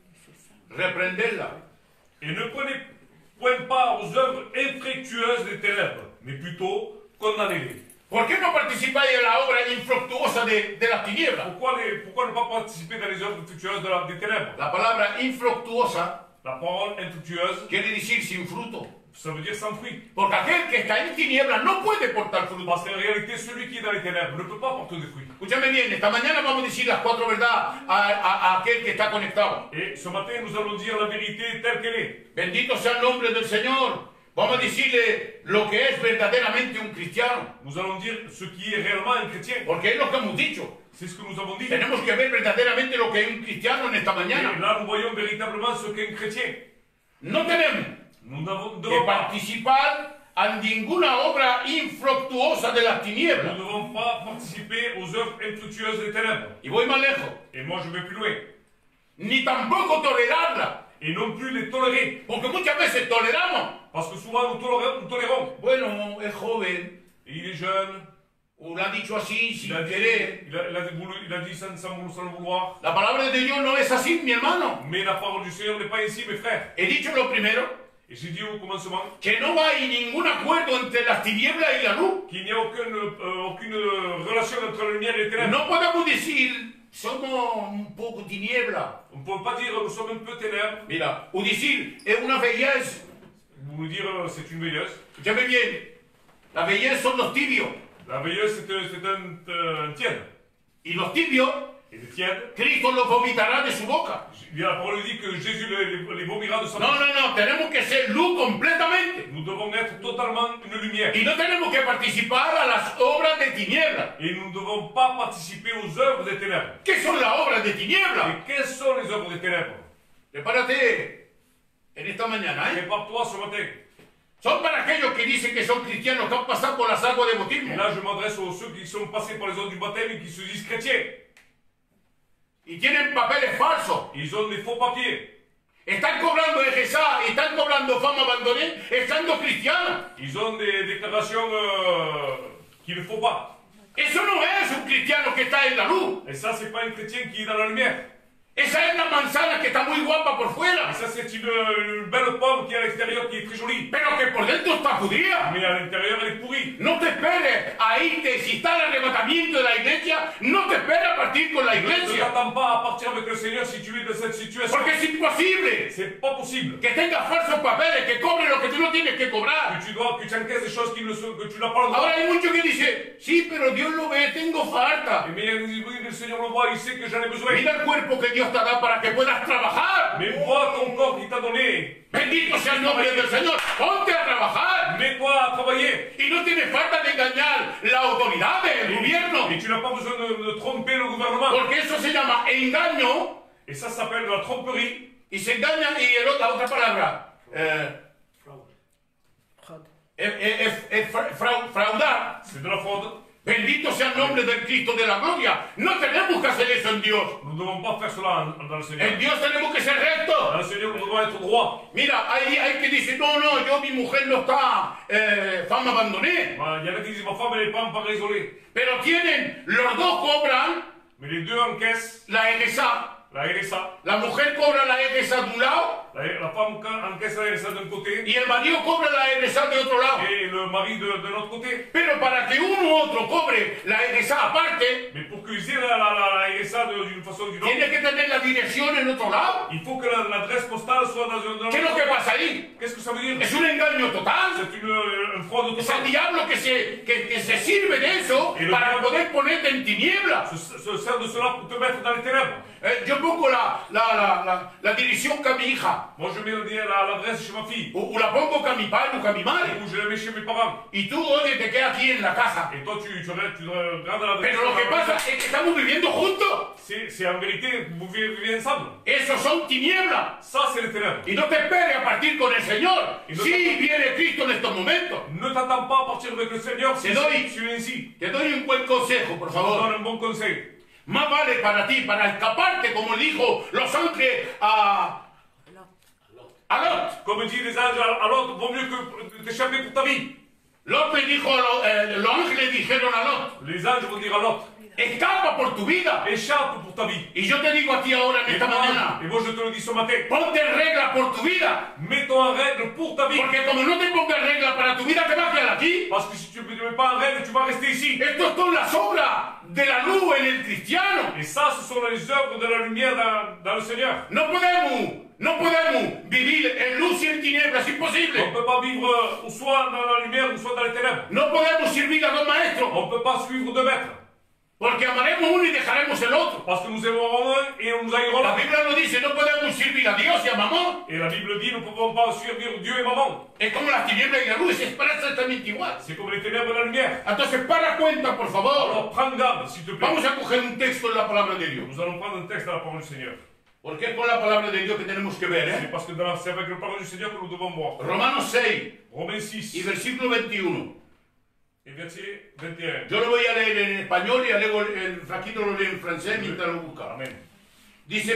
reprenderla. Et ne prenez point part aux œuvres infructueuses des ténèbres, mais plutôt condamnez-les. ¿Por qué no participáis en la obra infructuosa de las tinieblas? Pourquoi ne pas participer dans les œuvres infructueuses des ténèbres? La palabra infructuosa La parole infructueuse, quiere decir sin fruto. ça veut dire sans fruit. Porque aquel que está en tinieblas no puede portar fruto. Parce qu'en réalité, celui qui est dans les ténèbres ne peut pas porter de fruits. Escúchame bien, esta mañana vamos a decir las cuatro verdades a aquel que está conectado. Et ce matin, nous allons dire la vérité telle qu'elle est. Bendito sea el nombre del Señor. Vamos a decirle lo que es verdaderamente un cristiano. Nous allons dire ce qui est réellement un chrétien. Porque es lo que hemos dicho. C'est ce que nous avons dit. Tenemos que ver verdaderamente lo que es un cristiano en esta Et mañana. là, nous voyons véritablement ce qu'est un chrétien. No tenemos Nous n'avons que devons pas. participar en ninguna obra infructuosa de las Nous tinieblas. ne devons pas participer aux œuvres infructueuses des ténèbres. Y voy más lejos. Et moi, je vais plus loin. Ni tampoco tolerarla. Et non plus les tolérer. Porque muchas veces toleramos. Parce que souvent, nous tolérons. Bueno, es joven. Et il est jeune. O lo ha dicho así sin Il a querer. dit sans le vouloir. La palabra de Dios no es así, mi hermano. Mais la parole du Seigneur n'est pas ainsi, mes frères. He dicho lo primero, Et j'ai dit au commencement que no hay ningún acuerdo entre las tinieblas y la luz. qu'il n'y a aucune relation entre la lumière et les ténèbres. No podemos decir, somos un poco tiniebla. On ne peut pas dire nous sommes un peu ténèbres. Mira, o decir, es una belleza. Ou dire c'est une veilleuse. Escúchame bien, la belleza son los tibios. La veilleuse, c'est un tiède. Y los tibios, Et les tièdes, Cristo los vomitará de su boca. la parole dit que Jésus les vomira de sa No, bouche. no, no, tenemos que ser luz completamente. Nous devons être totalement une lumière. Y no tenemos que participar a las obras de tinieblas. Et nous ne devons pas participer aux œuvres des ténèbres. ¿Qué son las obras de tinieblas? Et quelles sont les œuvres des ténèbres? Prepárate en esta mañana, ¿eh? Prépare-toi ce matin. Son para aquellos que dicen que son cristianos, que han pasado por las aguas de Et bautismo. là, je m'adresse aux ceux qui sont passés par les eaux du baptême et qui se disent chrétiens. Y tienen papeles falsos. Ils ont des faux papiers. Están cobrando EGSA, están cobrando fama abandonée, estando cristianos. Ils ont des déclarations qu'il ne faut pas. Eso no es un cristiano que está en la luz. Et ça, c'est pas un chrétien qui est dans la lumière. Esa es la manzana que está muy guapa por fuera, Et ça, c'est une belle pomme qui est à l'extérieur, qui est très jolie. pero que por dentro está judía. Mais à l'intérieur, elle est pourrie. No te esperes a irte, si está el arrebatamiento de la iglesia, no te esperes a partir con la Ne iglesia, t'attends pas à partir avec le Seigneur si tu es dans cette situation. porque es imposible C'est pas possible. que tengas falsos papeles, que cobres lo que tú no tienes que cobrar. Que tu encaisses des choses que tu n'as pas le droit. Ahora hay muchos que dicen, sí, pero Dios lo ve, tengo falta. Mais oui, le Seigneur le voit, il sait que j'en ai besoin. Mira el cuerpo que Dios te da para que puedas trabajar. Mais vois ton corps qu'il t'a donné. Bendito sea el nombre del Señor. Ponte a trabajar. Mets-toi à travailler. Y no tienes falta de engañar la autoridad del gobierno, Et tu n'as pas besoin de tromper le gouvernement. porque eso se llama engaño. Et ça s'appelle de la tromperie. Y se engañan, y la otra palabra, fraudar. C'est de la fraude. Bendito sea el nombre del Cristo de la gloria. No tenemos que hacer eso en Dios. Nous ne devons pas faire cela dans le Seigneur. En Dios tenemos que ser rectos. Dans le Seigneur, nous devons être droits. Mira, hay que decir, no, yo, mi mujer no está fama abandonée. Il y en a qui disent, ma femme, elle n'est pas encore isolée. Pero tienen, los dos cobran Mais les deux encaissent la RSA. la RSA. La mujer cobra la RSA de un lado La femme encaisse la RSA d'un côté y el marido cobra la RSA de otro lado. et le mari de l'autre côté. Pero para que uno u otro cobre la RSA aparte, Mais pour qu'ils aient la RSA d'une façon ou d'une autre, tiene que tener la dirección en otro lado. il faut que l'adresse postale soit dans un ¿Qué es lo que autre. pasa ahí? Qu'est-ce que ça veut dire? Es un engaño total. C'est une fraude Es el totale. diablo que se sirve de eso Y lo para que- poder ponerte en tinieblas. Se sert de cela pour te mettre dans les ténèbres. Yo pongo la dirección que a mi hija, Moi, je mets l'adresse chez ma fille, o la pongo que a mi padre o que a mi madre, ou je la mets chez mes parents. y tú, oye, te quedas aquí en la casa. Et toi, tu regardes l'adresse. Pero lo que pasa es que estamos viviendo juntos. C'est en vérité, vous vivez ensemble. Esos son tinieblas. Ça, c'est les ténèbres. Y no te esperes a partir con el Señor. Y no Sí, te- viene Cristo en estos momentos. Ne t'attends pas à partir avec le Seigneur si Te doy- tu es ainsi. Te doy un buen consejo, por Je te donne favor. un bon conseil. Más vale para ti, para escaparte, como dijo los ángeles a Lot. Comme dit les anges à l'autre, vaut mieux que t'échapper pour ta vie. Lot me dijo, los ángeles dijeron a Lot, Les anges vont dire à l'autre, escapa por tu vida. échappe pour ta vie. Y yo te digo a ti ahora en esta mañana, Et moi, je te le dis ce matin, ponte en regla por tu vida. mets-toi en règle pour ta vie. Porque como no te pongas en regla para tu vida, te vas a quedar aquí. Parce que si tu ne te mets pas en règle, tu vas rester ici. Esto es toda la sombra de la luz en el cristiano. Et ça, ce sont les œuvres de la lumière dans le Seigneur. No podemos vivir en luz y en tinieblas, es On imposible. ne peut pas vivre ou soit dans la lumière ou soit dans les ténèbres. No podemos servir a dos maestros, On ne peut pas suivre deux maîtres. porque amaremos uno y dejaremos el otro. Parce que nous aimerons un et nous haïrons La l'autre. Biblia nos dice, no podemos servir a Dios y a Mamón. Et la Bible dit, nous ne pouvons pas servir Dieu et maman. Es como las tinieblas y la luz, es exactamente igual. C'est comme les ténèbres et la lumière. Entonces, para cuenta, por favor. Alors prends garde, s'il te plaît. Vamos a coger un texto en la palabra de Dios. Nous allons prendre un texte à la parole du Seigneur. Porque es con la palabra de Dios que tenemos que ver, C'est parce que c'est avec la parole du Seigneur que nous devons voir. Romanos 6 Romains y 6 versículo 21. et verset 21. Yo lo voy a leer en español y luego el flaquito lo lee en francés mientras lo busca. Amén. Dice,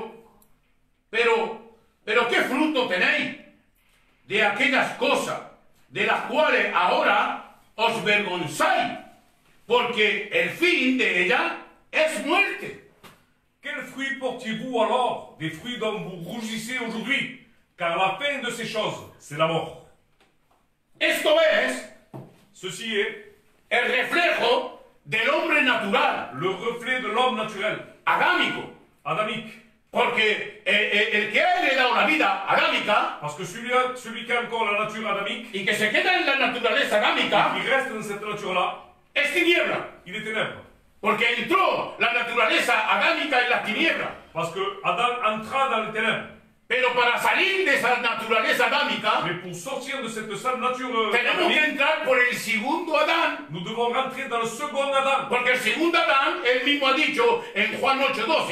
pero, ¿qué fruto tenéis de aquellas cosas de las cuales ahora os vergonzáis? Porque el fin de ellas es muerte. Quel fruit portiez-vous alors? Des fruits dont vous rougissez aujourd'hui? Car la fin de ces choses, c'est la mort. Esto es Ceci est el reflejo del hombre natural, le reflet de l'homme naturel, adámico. adamique. Porque el que ha heredado la vida adámica Parce que celui qui a encore la nature adamique, y que se queda en la naturaleza adámica qui reste dans cette nature-là, es tiniebla. il est ténèbre. Porque entró la naturaleza adámica en las tinieblas. Parce que Adam entra dans les ténèbres. Pero para salir de esa naturaleza adámica, Mais pour sortir de cette sale nature tenemos que adamique, entrar por el segundo Adán. nous devons rentrer dans le second Adam. Porque el segundo Adán, él mismo ha dicho en Juan 8:12,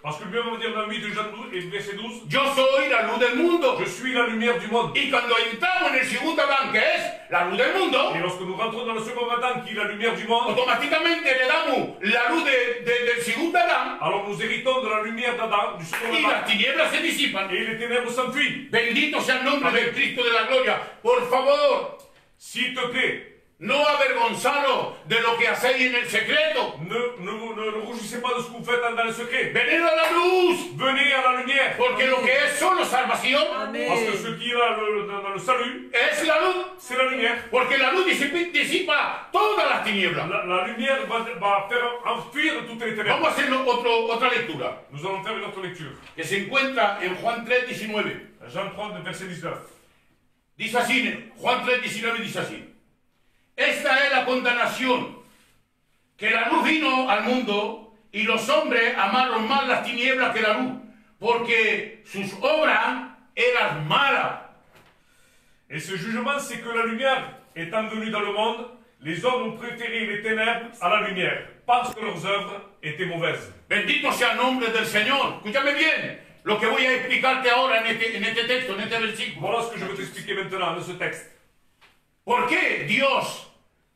Parce que Dieu va dire dans 8 de Jean 12 et verset 12, yo soy la luz del mundo. je suis la lumière du monde. Y cuando entramos en el segundo Adán, que es la luz del mundo, Et lorsque nous rentrons dans le second Adam, qui est la lumière du monde, automáticamente heredamos la luz del segundo Adán alors nous héritons de la lumière d'Adam, du second y Adam, las tinieblas se disipan. et les ténèbres s'enfuient. Bendito sea el nombre del Cristo de la gloria. Por favor, S'il te plaît, no avergonzaros de lo que hacéis en el secreto. ne rougissez pas de ce que vous faites dans le secret. Venid a la luz, Venez à la lumière. porque lo que es solo salvación Parce que ce qui est dans le salut, es la luz. c'est la lumière. Porque la luz disipa todas las tinieblas. La lumière va faire enfuir toutes les ténèbres. Vamos a hacer otra lectura Nous allons faire une autre lecture. que se encuentra en Juan 3:19. Jean 30, verset 19. Dice así, Juan 3:19 dice así. Esta es la condenación, que la luz vino al mundo y los hombres amaron más las tinieblas que la luz, porque sus obras eran malas. Et ce jugement, c'est que la lumière étant venue dans le monde, les hommes ont préféré les ténèbres à la lumière, parce que leurs œuvres étaient mauvaises. Bendito sea el nombre del Señor. Escúchame bien lo que voy a explicarte ahora en este texto, en este versículo. Voilà ce que je veux t'expliquer maintenant dans ce texte. ¿Por qué Dios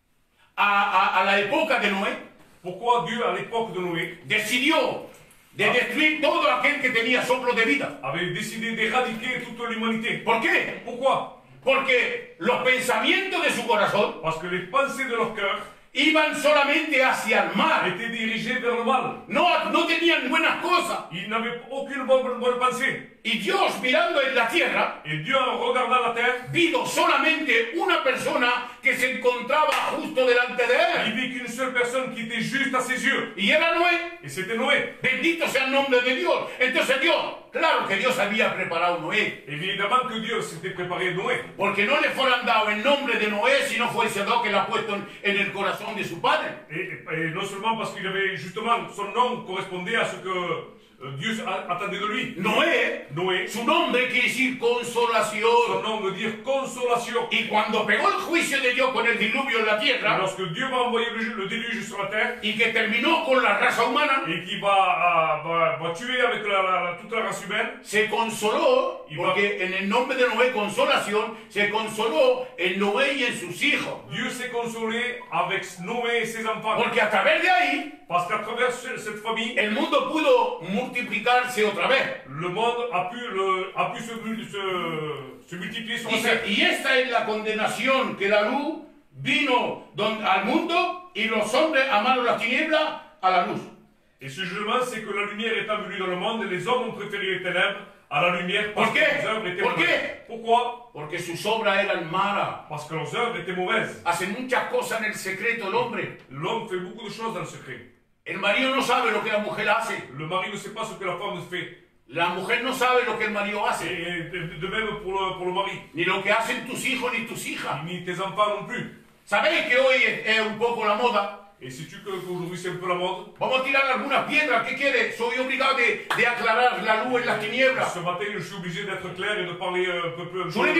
a la época de Noé Pourquoi Dieu, à l'époque de Noé, decidió de destruir todo aquel que tenía soplo de vida? avait décidé d'éradiquer toute l'humanité? ¿Por qué? Pourquoi? Porque los pensamientos de su corazón Parce que les pensées de leur cœur iban solamente hacia el mal. étaient dirigées vers le mal. No tenían buenas cosas. Ils n'avaient aucune bonne pensée. Y Dios, mirando en la tierra, Et Dieu, en regardant la terre, vio solamente una persona que se encontraba justo delante de il él. vit qu'une seule personne qui était juste à ses yeux. Y era Noé. Et c'était Noé. Bendito sea el nombre de Dios. Entonces Dios, claro que Dios había preparado Noé. Évidemment que Dieu s'était préparé Noé. Porque no le fueran dado el nombre de Noé si no fuese Dios que lo ha puesto en el corazón de su padre. Et non seulement parce qu'il avait justement son nom correspondait à ce que Dieu attendait de lui. Noé, su nombre quiere decir Son consolación. nom veut dire consolation. Y cuando pegó el juicio de Dios con el diluvio en la Et tierra lorsque Dieu va envoyer le déluge sur la terre y que terminó con la raza humana, et qui va tuer avec toute la race humaine, se consoló, porque en el nombre de Noé, consolación, se consoló en Noé y en sus hijos. Dieu s'est consolé avec Noé et ses enfants. Porque a través de ahí, Parce qu'à travers cette famille, el mundo pudo multiplicarse otra vez. le monde a pu se multiplier sur la Dice, terre. y esta es la condenación, que la luz vino al mundo y los hombres amaron las tinieblas a la luz. Et ce jugement, c'est que la lumière étant venue dans le monde, les hommes ont préféré les ténèbres à la lumière parce ¿Por que qué? leurs œuvres étaient ¿Por mauvaises. qué? Pourquoi? Porque sus obras eran malas. Parce que leurs œuvres étaient mauvaises. Hace muchas cosas en el secreto el hombre. L'homme fait beaucoup de choses dans le secret. El marido no sabe lo que la mujer hace. Le mari ne sait pas ce que la femme fait. La mujer no sabe lo que el marido hace. Et de même pour le mari. Ni lo que hacen tus hijos ni tus hijas. Ni tes enfants non plus. ¿Sabéis que hoy es un poco la moda? Et sais-tu qu'aujourd'hui c'est un peu la mode? Vamos a tirar algunas piedras. ¿Qué quieres? Soy obligado de aclarar la luz en las tinieblas. Ce matin, je suis obligé d'être clair et de parler un peu plus. Yo le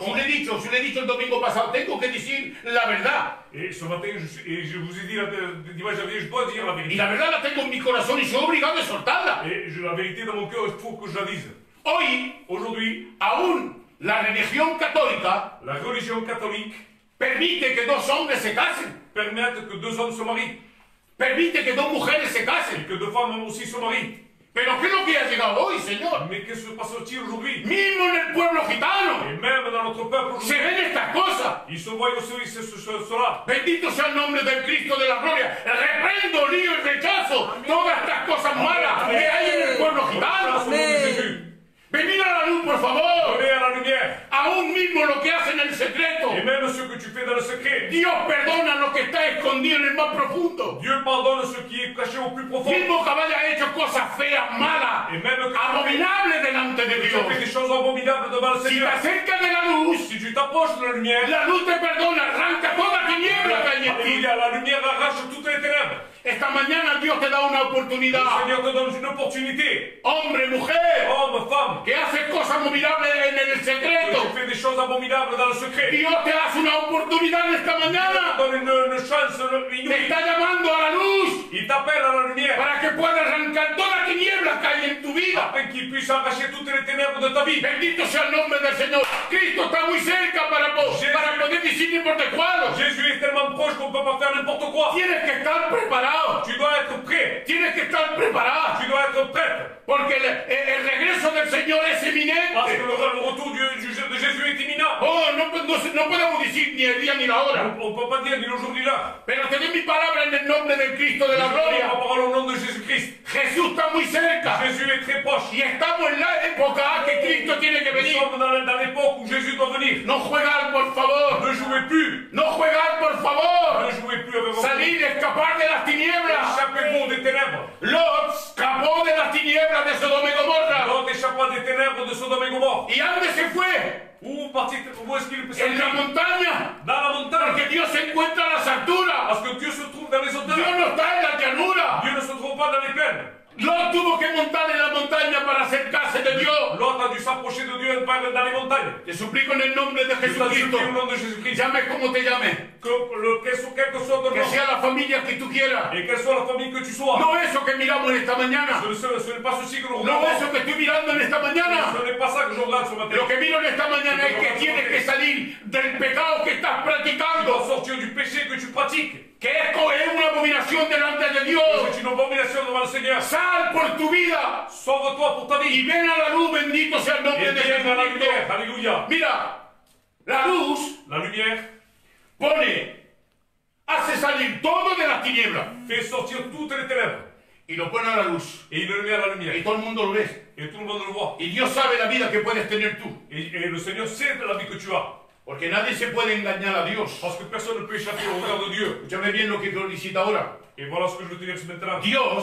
he dicho el domingo pasado. Tengo que decir la verdad. Et ce matin, je vous ai dit, dimanche dernier, je dois dire la Y vérité. la verdad la tengo en mi corazón y soy obligado de soltarla. Et la vérité dans mon cœur, il faut que je la dise. Hoy, Aujourd'hui, aún la religión católica la religion catholique permite que dos hombres se casen. permet que deux hommes se marient. Permite que dos mujeres se Et casen. que deux femmes aussi se marient. Pero ¿qué es lo que ha llegado hoy, Señor? Mais qu'est-ce qui se passe-t-il aujourd'hui? Mismo en el pueblo gitano Et même dans notre peuple se aujourd'hui, ven estas cosas. ils se voient aussi cela. Bendito sea el nombre del Cristo de la gloria. Reprendo, lío y rechazo todas estas cosas malas que hay en el pueblo gitano. Au nom de Jésus. Venid a la luz, por favor. Venez à la lumière. Aún mismo lo que hacen en el secreto. Et même ce que tu fais dans le secret. Dios perdona lo que está escondido en el más profundo. Dieu pardonne ce qui est caché au plus profond. Mismo que haya hecho cosas feas, malas, Et même que abominables delante de tu Dios. fais des choses abominables devant le Si te Seigneur. acercas de la luz, Si tu t'approches de la lumière, la luz te perdona, arranca toda tiniebla que hay en ti. alléluia, la lumière arrache toutes les ténèbres. Esta mañana Dios te da una Le oportunidad. Seigneur te donne une opportunité. Hombre, mujer, Homme, femme, que hace cosas abominables en el que secreto. tu fais des choses abominables dans le secret. Dios te hace una oportunidad esta mañana. Donne une chance Te inouïe. está llamando a la luz Il t'appelle à la lumière para que pueda arrancar toda tiniebla que hay en tu vida. afin qu'il puisse arracher toutes les ténèbres de ta vie. Bendito sea el nombre del Señor. Cristo está muy cerca para poder decir ni por de cuál. Jésus est tellement proche qu'on ne peut pas faire n'importe quoi. Tienes que estar preparado. Tu dois être prêt. Tienes que estar preparado. Tu dois être prête. Porque el regreso del Señor es Parce que eminente. le retour de Jésus est imminent. Oh, no podemos decir ni el día ni la hora. On ne peut pas dire ni le jour ni l'heure. Pero te doy mi palabra en el nombre del Cristo de la Je te donne gloria. ma parole au nom de Jésus-Christ. Jesús está muy cerca. Jésus est très proche. Y estamos en la época que Cristo tiene que Nous venir. sommes dans l'époque où Jésus doit venir. No juegar, por favor. Ne jouez plus. No juegar, por favor. Ne jouez plus avec vos Salir, escapar de las tinieblas. Échappez-vous des ténèbres. Lot escapó de las tinieblas de Sodoma y Gomorra. L'autre échappa des ténèbres de Sodome et Gomorre. ¿Y a dónde se fue? Où est-ce qu'il peut En la s'aller? montaña. Dans la montagne. Porque Dios se encuentra a las alturas. Parce que Dieu se trouve dans les Dios hauteurs. no está en la llanura. Dieu ne se trouve pas dans les plaines. Lot tuvo que montar en la montaña para acercarse de Dios. L'autre a dû s'approcher de Dieu et parler dans les montagnes. Te suplico en el nombre de Je t'en supplie Jesucristo. au nom de Jésus-Christ. Llame como te llame. Quel que soit ton Que nom. sea la familia que tú quieras. Et quelle soit la famille que tu sois. No eso que miramos en esta mañana. Ce n'est pas ceci que nous No regardons. eso que estoy mirando en esta mañana. Ce n'est pas ça que je regarde ce matin. Lo que miro en esta mañana es que tienes que salir del pecado que estás Tu dois practicando. sortir du péché que tu pratiques. Que esto es una abominación delante de Dios. C'est une abomination devant le Seigneur. Sal por tu vida Sauve-toi pour ta y vie. ven a la luz. Bendito sea el nombre Et de viens dans la lumière. Jesucristo. Alléluia. Mira, la luz La lumière hace salir todo de las tinieblas fait sortir toutes les ténèbres. y lo pone a la luz. Et il le met à la Y lumière. todo el mundo lo ve. Et tout le monde le voit. Y Dios sabe la vida que puedes tener tú. Et le Seigneur sait de la vie que tu as. Porque nadie se puede engañar a Dios. Parce que personne ne peut échapper au regard de Dieu. Escúchame bien lo que felicita ahora. Et voilà ce que je veux te dire ce matin.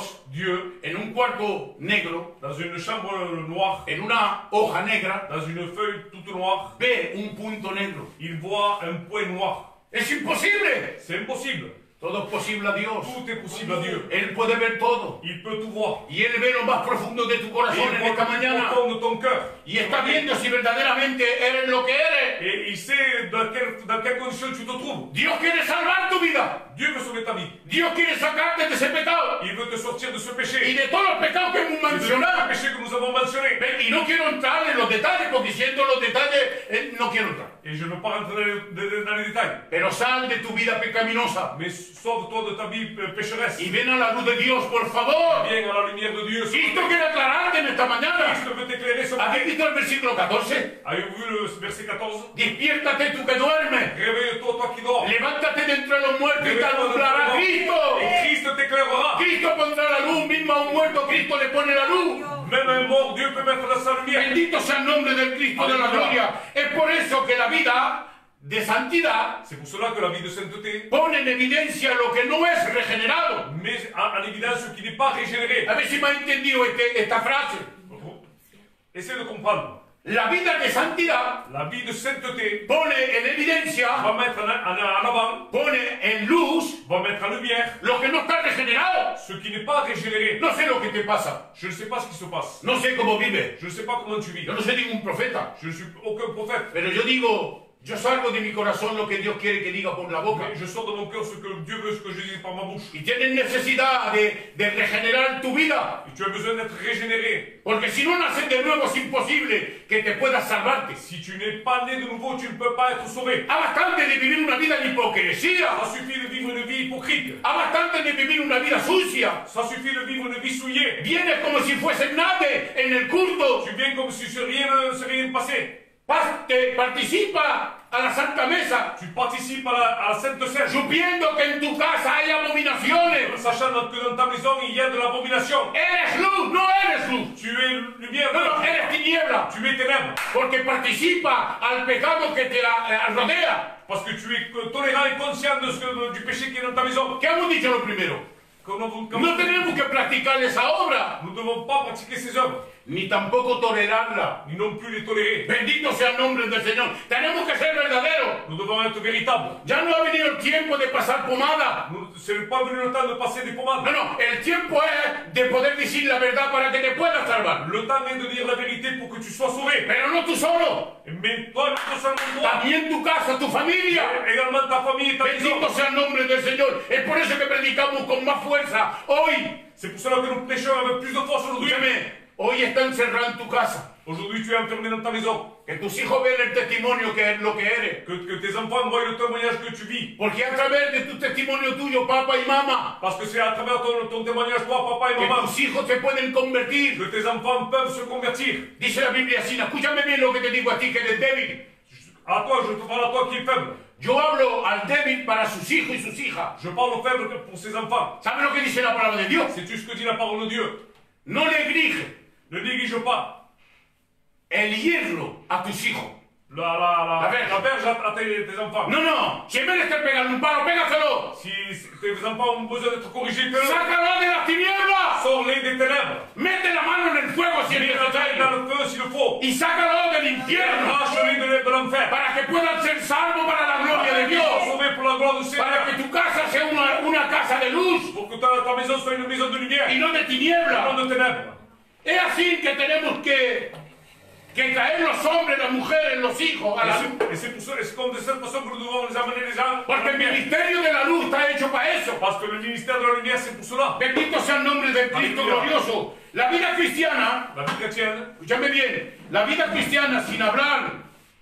Dios, en un cuarto negro, Dans une chambre noire, en una hoja negra, dans une feuille toute noire, ve un punto negro. il voit un point noir. Es imposible. C'est impossible. Todo es posible a Dios. Tout est possible à Dieu. Él puede ver todo. Il peut tout voir. Y Él ve lo más profundo de tu Et corazón il en voit esta tout mañana. au fond de ton cœur. Y está viendo si verdaderamente eres lo que eres. Et il sait dans quelles conditions tu te trouves. Dios quiere salvar tu vida. Dieu veut sauver ta vie. Dios quiere sacarte de ese pecado. Il veut te sortir de ce Y péché. de todos los pecados que hemos Et de tous les mencionado. péchés que nous avons mentionnés. Y no quiero entrar en los detalles, porque siendo los detalles, no quiero entrar. Et je ne veux pas rentrer dans les détails. Pero sal de tu vida pecaminosa. Mais sauve-toi de ta vie pécheresse. Y ven a la luz de Dios, por favor. Viens à la lumière de Dieu. Cristo quiere aclararte en esta mañana. Cristo veut t'éclairer ce ¿Has matin. visto el versículo 14? Avez-vous vu le verset 14? Despiértate tú que duermes. Réveille-toi, toi qui dors. Levántate de entre los muertos y te Réveille-toi de alumbrará ton Cristo. Et Christ t'éclairera. Cristo pondrá la luz, mismo a un muerto Cristo le pone la luz. Même un mort, Dieu peut mettre dans sa lumière. Bendito sea el nombre del Cristo de la gloria. Es por eso que la vida de santidad C'est pour cela que la vie de sainteté pone en evidencia lo que no es regenerado. met en évidence ce qui n'est pas régénéré. A ver si me ha entendido esta frase. Essayez de comprendre. La vida de santidad La vie de sainteté pone en evidencia, va mettre en avant, pone en luz va mettre en lumière lo que no está regenerado. ce qui n'est pas régénéré. No sé lo que te pasa. Je ne sais pas ce qui se passe. No sé cómo vives. Je ne sais pas comment tu vis. Yo no soy ningún profeta. Je ne suis aucun prophète. Pero yo digo, yo salgo de mi corazón lo que Dios quiere que diga por la boca. Mais je sors de mon cœur ce que Dieu veut, ce que je dis par ma bouche. Y tienes necesidad de regenerar tu vida. Et tu as besoin d'être régénéré. Porque si no naces de nuevo es imposible que te puedas salvarte. Si tu n'es pas né de nouveau, tu ne peux pas être sauvé. Há bastante de vivir una vida de hipocresía. Ça suffit de vivre une vie hypocrite. Há bastante de vivir una vida sucia. Ça suffit de vivre une vie souillée. Vienes como si fuese nadie en el culto. Tu viens comme si rien ne s'est rien passé. Participa a la Santa Mesa, Tu participes à la Sainte Seine, supiendo que en tu casa hay abominaciones. sachant que dans ta maison il y a de l'abomination. Eres luz, no eres luz. Tu es lumière, No, eres tiniebla. tu es ténèbres. Porque participa al pecado que te rodea. Parce que tu es tolérant et conscient du péché qui est dans ta maison. ¿Qué hemos dicho lo primero? No tenemos que practicar esa obra. Nous ne devons pas pratiquer ces œuvres. ni tampoco tolerarla. ni non plus les tolérer. Bendito sea el nombre del Señor. Tenemos que ser verdaderos. Nous devons être véritables. Ya no ha venido el tiempo de pasar pomada. Ce n'est pas venu le temps de passer des pommades. No, no, el tiempo es de poder decir la verdad para que te puedas salvar. Le temps est de dire la vérité pour que tu sois sauvé. Pero no tú solo, Mais toi, non seulement toi, también tu casa, tu familia. également ta famille et ta maison. Bendito sea el nombre del Señor. Es por eso que predicamos con más fuerza hoy. C'est pour cela que nous prêchons avec plus de force aujourd'hui. Escúchame, hoy está encerrado en tu casa. Aujourd'hui, tu es enfermé dans ta maison. Que tus hijos vean el testimonio que es lo que eres. Que tes enfants voient le témoignage que tu vis. Porque a través de tu testimonio tuyo, papá y mamá, Parce que c'est à travers ton témoignage, toi, papa et que maman, tus hijos se pueden convertir. que tes enfants peuvent se convertir. Dice la Biblia así, escúchame bien lo que te digo a ti que eres débil. À toi, je te parle à toi qui es faible. Yo hablo al débil para sus hijos y sus hijas. Je parle aux faibles pour ses enfants. ¿Sabes lo que dice la palabra de Dios? Sais-tu ce que dit la parole de Dieu? No neglige Ne néglige pas el hierro a tus hijos. la verge. verge à tes enfants. No, no, si en vez de estar pegando un palo, pégaselo. Si tes enfants ont besoin d'être corrigés, fais-le. Sácalo de las tinieblas. Sors-les des ténèbres. Mete la mano en el fuego si es Mets la taille dans necesario. le feu s'il le faut. Y sácalo del infierno Arrache-les de l'enfer. para que puedan ser salvos para la gloria de Sois Dios. sauvé pour la gloire du Para Seigneur. que tu casa sea una casa de luz Pour que ta maison soit une maison de lumière. y no de Et tinieblas. non de ténèbres. Es así que tenemos que traer los hombres, las mujeres, los hijos a la luz. Et c'est pour ça, et c'est comme de cette façon que nous devons les amener les gens. Porque el ministerio de la luz está hecho para eso. Parce que le ministère de la lumière, c'est pour cela. Bendito sea el nombre del Cristo Aleluya. glorioso. La vida cristiana, La vie chrétienne, escúchame bien, la vida cristiana sin hablar,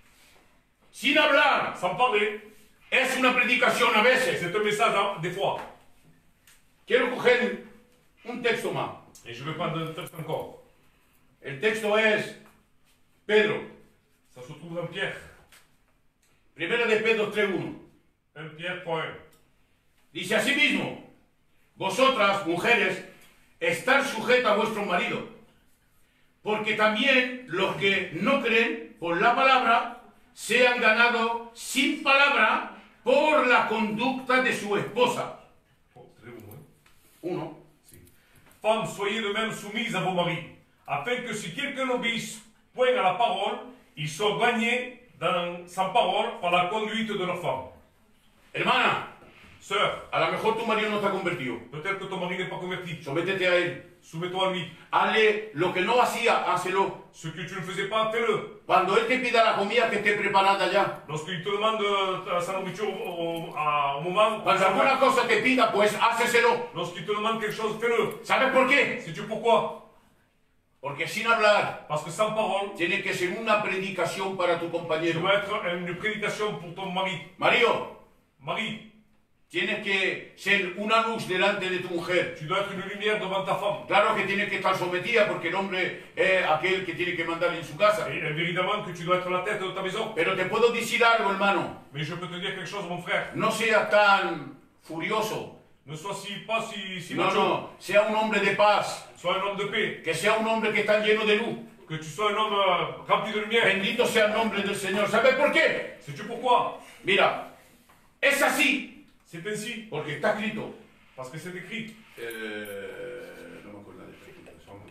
sans parler, es una predicación a veces. c'est un message des fois. Quiero coger un texto más. Et je vais prendre un texte encore. El texto es Pedro, Ça se trouve dans Pierre. primera de Pedro 3:1. 1 Pierre 3:1. Dice así mismo, vosotras, mujeres, estar sujetas a vuestro marido, porque también los que no creen por la palabra sean ganados sin palabra por la conducta de su esposa. Oh, c'est très bon, hein? 1. Si. Femmes, soyez de même soumises à vos maris, afin que si quelqu'un n'obéisse point à la parole, ils soient gagnés sans parole par la conduite de leur femme. Hermana, Sœur, a lo mejor tu marido no está convertido. peut-être que ton mari n'est pas converti. Sométete a él. Soumets-toi à lui. Hazle lo que no hacía, hácelo. Ce que tu ne faisais pas, fais-le. Cuando él te pida la comida que esté preparada ya. Lorsqu'il te demande sa nourriture au moment, Cuando alguna cosa te pida, pues háceselo. lorsqu'il te demande quelque chose, fais-le. ¿Sabes por qué? Sais-tu pourquoi? Porque sin hablar, Parce que sans parole, tiene que ser una predicación para tu tu compañero. dois être une prédication pour ton mari. Mario, Mari, tienes que ser una luz delante de tu mujer. tu dois être une lumière devant ta femme. Claro que tienes que estar sometida porque el hombre es aquel que tiene que mandar en su casa. Et évidemment que tu dois être la tête de ta maison. Pero te puedo decir algo, hermano. Mais je peux te dire quelque chose, mon frère. No seas tan furioso. Ne sois pas si No, macho. no. Sea un hombre de paz. Sois un homme de paix. Que sea un hombre que está lleno de luz. Que tu sois un homme rempli de lumière. Bendito sea el nombre del Señor. ¿Sabes por qué? Sais-tu pourquoi? Mira, es así C'est ainsi. porque está escrito. Parce que c'est écrit. No me acuerdo del texto.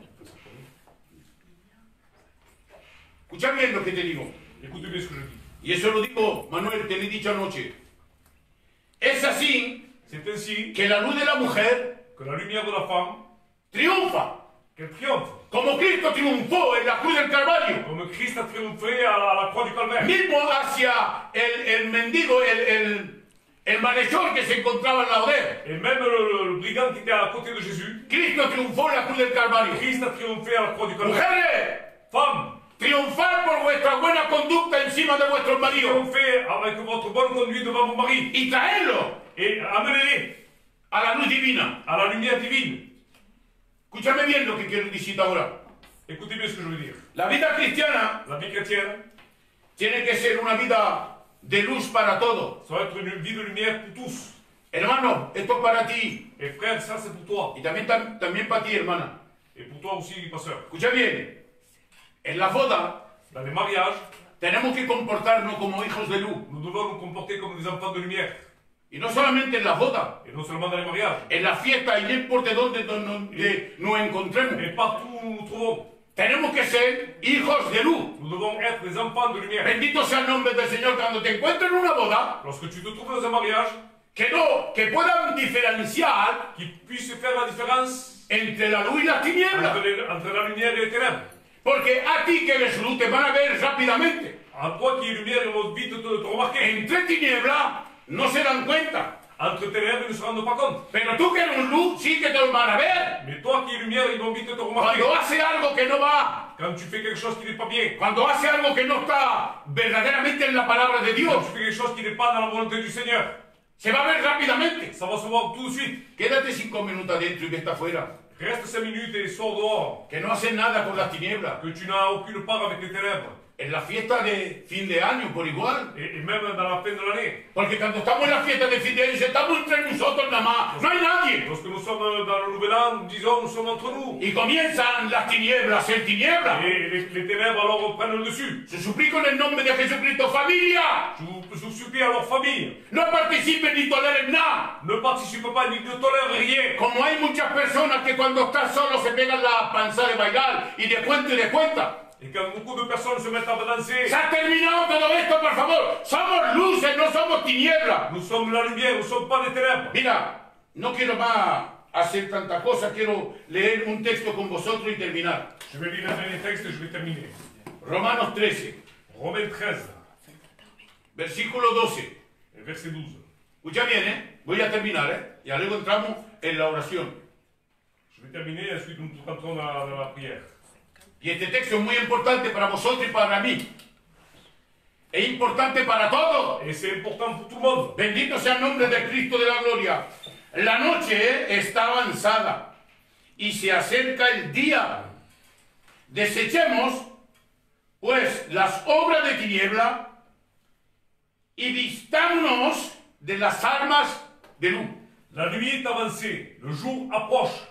Escucha bien lo que te digo. Écoutez bien ce que je dis. Y eso lo digo, Manuel, te lo he dicho anoche. Es así C'est ainsi que la luz de la mujer que la lumière de la femme, triunfa. qu'elle triomphe. Como Cristo triunfó en la cruz del Calvario. Comme Christ a triomphé à la croix du Calvaire. Mismo hacia el mendigo, el malhechor que se encontraba en la odea. Et même le brigand qui était à côté de Jésus, Cristo triunfó en la cruz del Calvario. Christ a triomphé à la croix du Calvaire. Mujeres, Femmes, triunfar por vuestra buena conducta encima de vuestros maridos. triomphez avec votre bonne conduite devant vos maris. Y traerlo Et amenez-les a la luz divina. à la lumière divine. Escúchame bien lo que quiero decir ahora. Écoutez bien ce que je veux dire. La vida cristiana La vie chrétienne tiene que ser una vida de luz para todos. ça va être une vie de lumière pour tous. Hermano, esto es para ti. Et frère, ça c'est pour toi. Y también para ti, hermana. Et pour toi aussi, pasteur. Escucha bien. En la boda Dans les mariages, tenemos que comportarnos como hijos de luz. nous devons nous comporter comme des enfants de lumière. Y no solamente en las bodas, Et non seulement dans les mariages, en la fiesta y no importa dónde nos encontremos. mais partout où nous nous trouvons. Tenemos que ser hijos de luz. Nous devons être des enfants de lumière. Bendito sea el nombre del Señor. Cuando te encuentres en una boda, Lorsque tu te trouves dans un mariage, que puedan diferenciar qui puisse faire la différence entre la luz y las tinieblas. entre la lumière et les ténèbres. Porque a ti que eres luz te van a ver rápidamente. À toi qui es lumière, ils vont vite te remarquer. Entre tinieblas no se dan cuenta. Entre ténèbres, ils ne se rendent pas compte. Pero tú que eres luz sí que te lo van a ver. Mais toi qui es lumière, ils vont vite te remarquer. Cuando hace algo que no va. Quand tu fais quelque chose qui n'est pas bien. Cuando hace algo que no está verdaderamente en la palabra de Quand Dios. tu fais quelque chose qui n'est pas dans la volonté du Seigneur. Se va a ver rápidamente. Ça va se voir tout de suite. Quédate 5 minutos adentro y ve afuera. Reste 5 minutes et sors dehors. Que no hacen nada con las tinieblas. Que tu n'as aucune part avec les ténèbres. En la fiesta de fin de año por igual. Et même dans la fin de l'année. Porque cuando estamos en la fiesta de fin de año, estamos entre nosotros nada más. No hay nadie. Lorsque nous sommes dans le nouvel an, disons, nous sommes entre nous. Y comienzan las tinieblas a ser tinieblas. Et les ténèbres alors prennent le dessus. Se suplico en el nombre de Jesucristo, familia. Je vous supplie à leur famille. No participen ni toleren nada. Ne participe pas ni ne tolère rien. Como hay muchas personas que cuando están solos se pegan la panza de bailar y de cuenta y de cuenta. Et quand beaucoup de personnes se mettent à danser, Se ha terminado todo esto, por favor. Somos luces, no somos tinieblas. nous sommes la lumière, nous ne sommes pas des ténèbres. Mira, no quiero más hacer tanta cosa, quiero leer un texto con vosotros y terminar. Je vais lire un dernier texte et je vais terminer. Romanos 13, Romains 13, versículo 12. verset 12. Escucha bien, voy a terminar, y luego entramos en la oración. Je vais terminer et ensuite nous rentrons dans la prière. Y este texto es muy importante para vosotros y para mí. Es importante para todos. Et c'est important pour tout le monde. Bendito sea el nombre de Cristo de la gloria. La noche está avanzada y se acerca el día. Desechemos, pues, las obras de tiniebla y vistámonos de las armas de luz. La nuit est avancée, le jour approche.